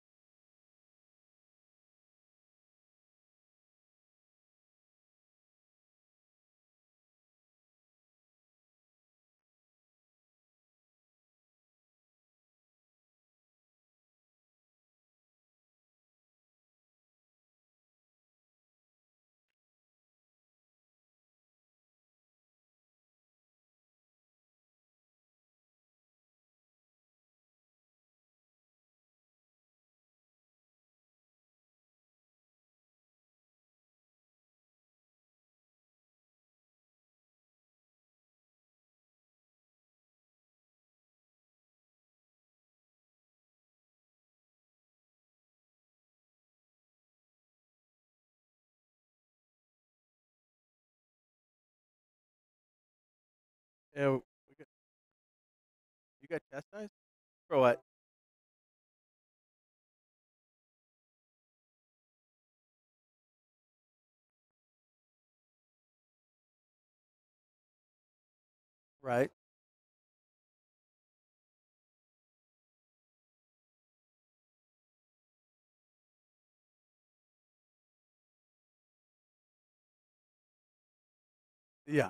Yeah, we got, you got chastised? For what? Right. Yeah.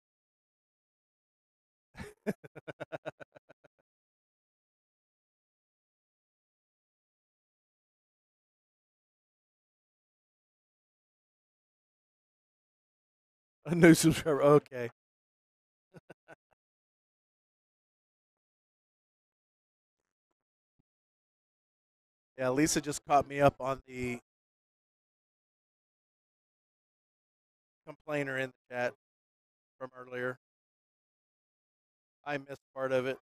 A new subscriber. Okay. Yeah, Lisa just caught me up on the complainer in the chat from earlier. I missed part of it.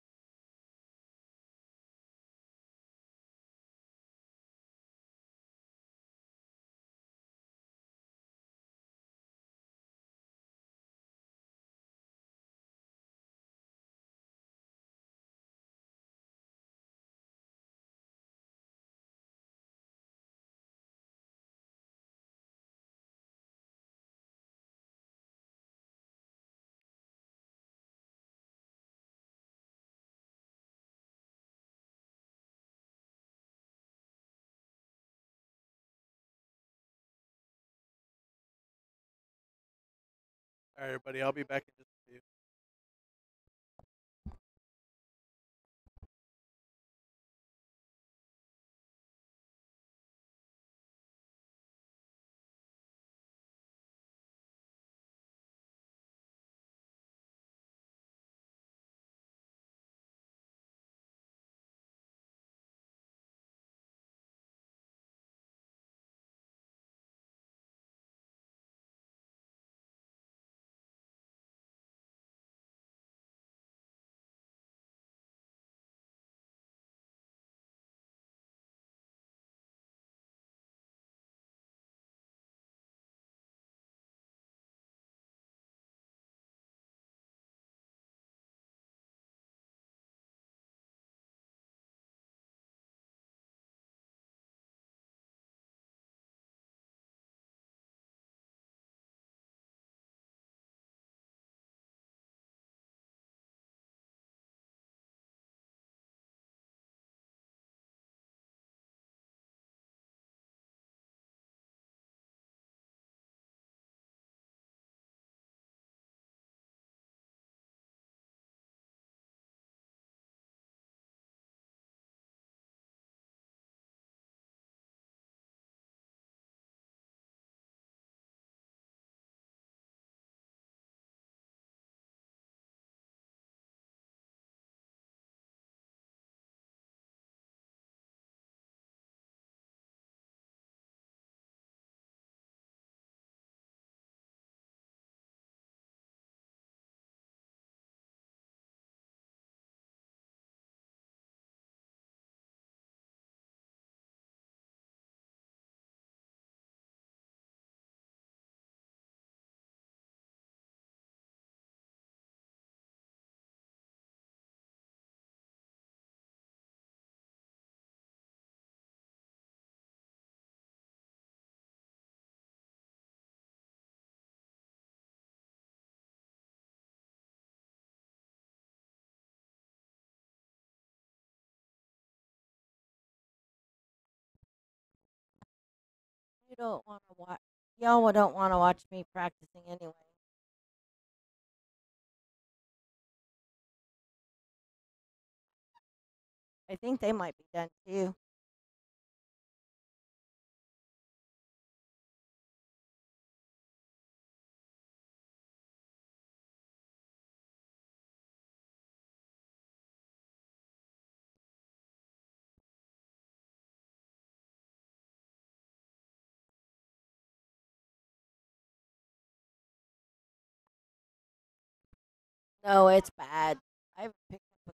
All right, everybody. I'll be back in just a few. You don't want to watch. Y'all don't want to watch me practicing anyway. I think they might be done too. No, it's bad. I've picked up a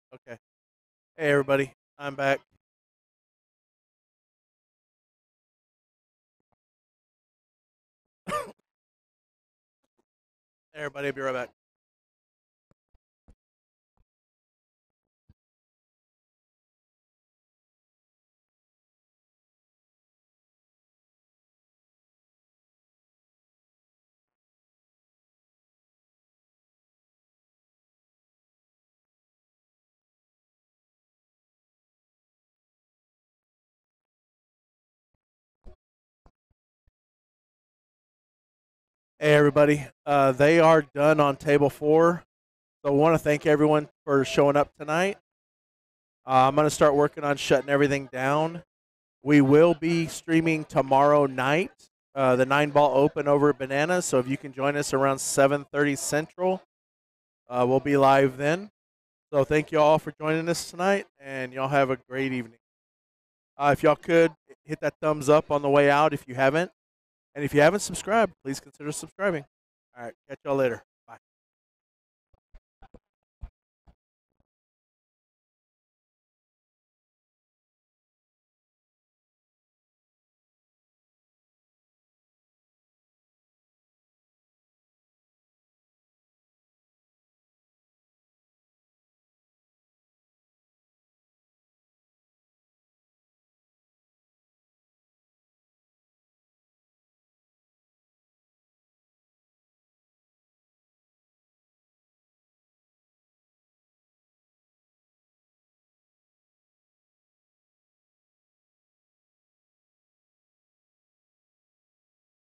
Okay. Hey, everybody. I'm back. Hey, everybody. I'll be right back. Hey, everybody. Uh, they are done on table four. So I want to thank everyone for showing up tonight. Uh, I'm going to start working on shutting everything down. We will be streaming tomorrow night, uh, the nine ball open over at Bananas. So if you can join us around seven thirty Central, uh, we'll be live then. So thank you all for joining us tonight, and y'all have a great evening. Uh, if y'all could hit that thumbs up on the way out if you haven't, and if you haven't subscribed, please consider subscribing. All right, catch y'all later.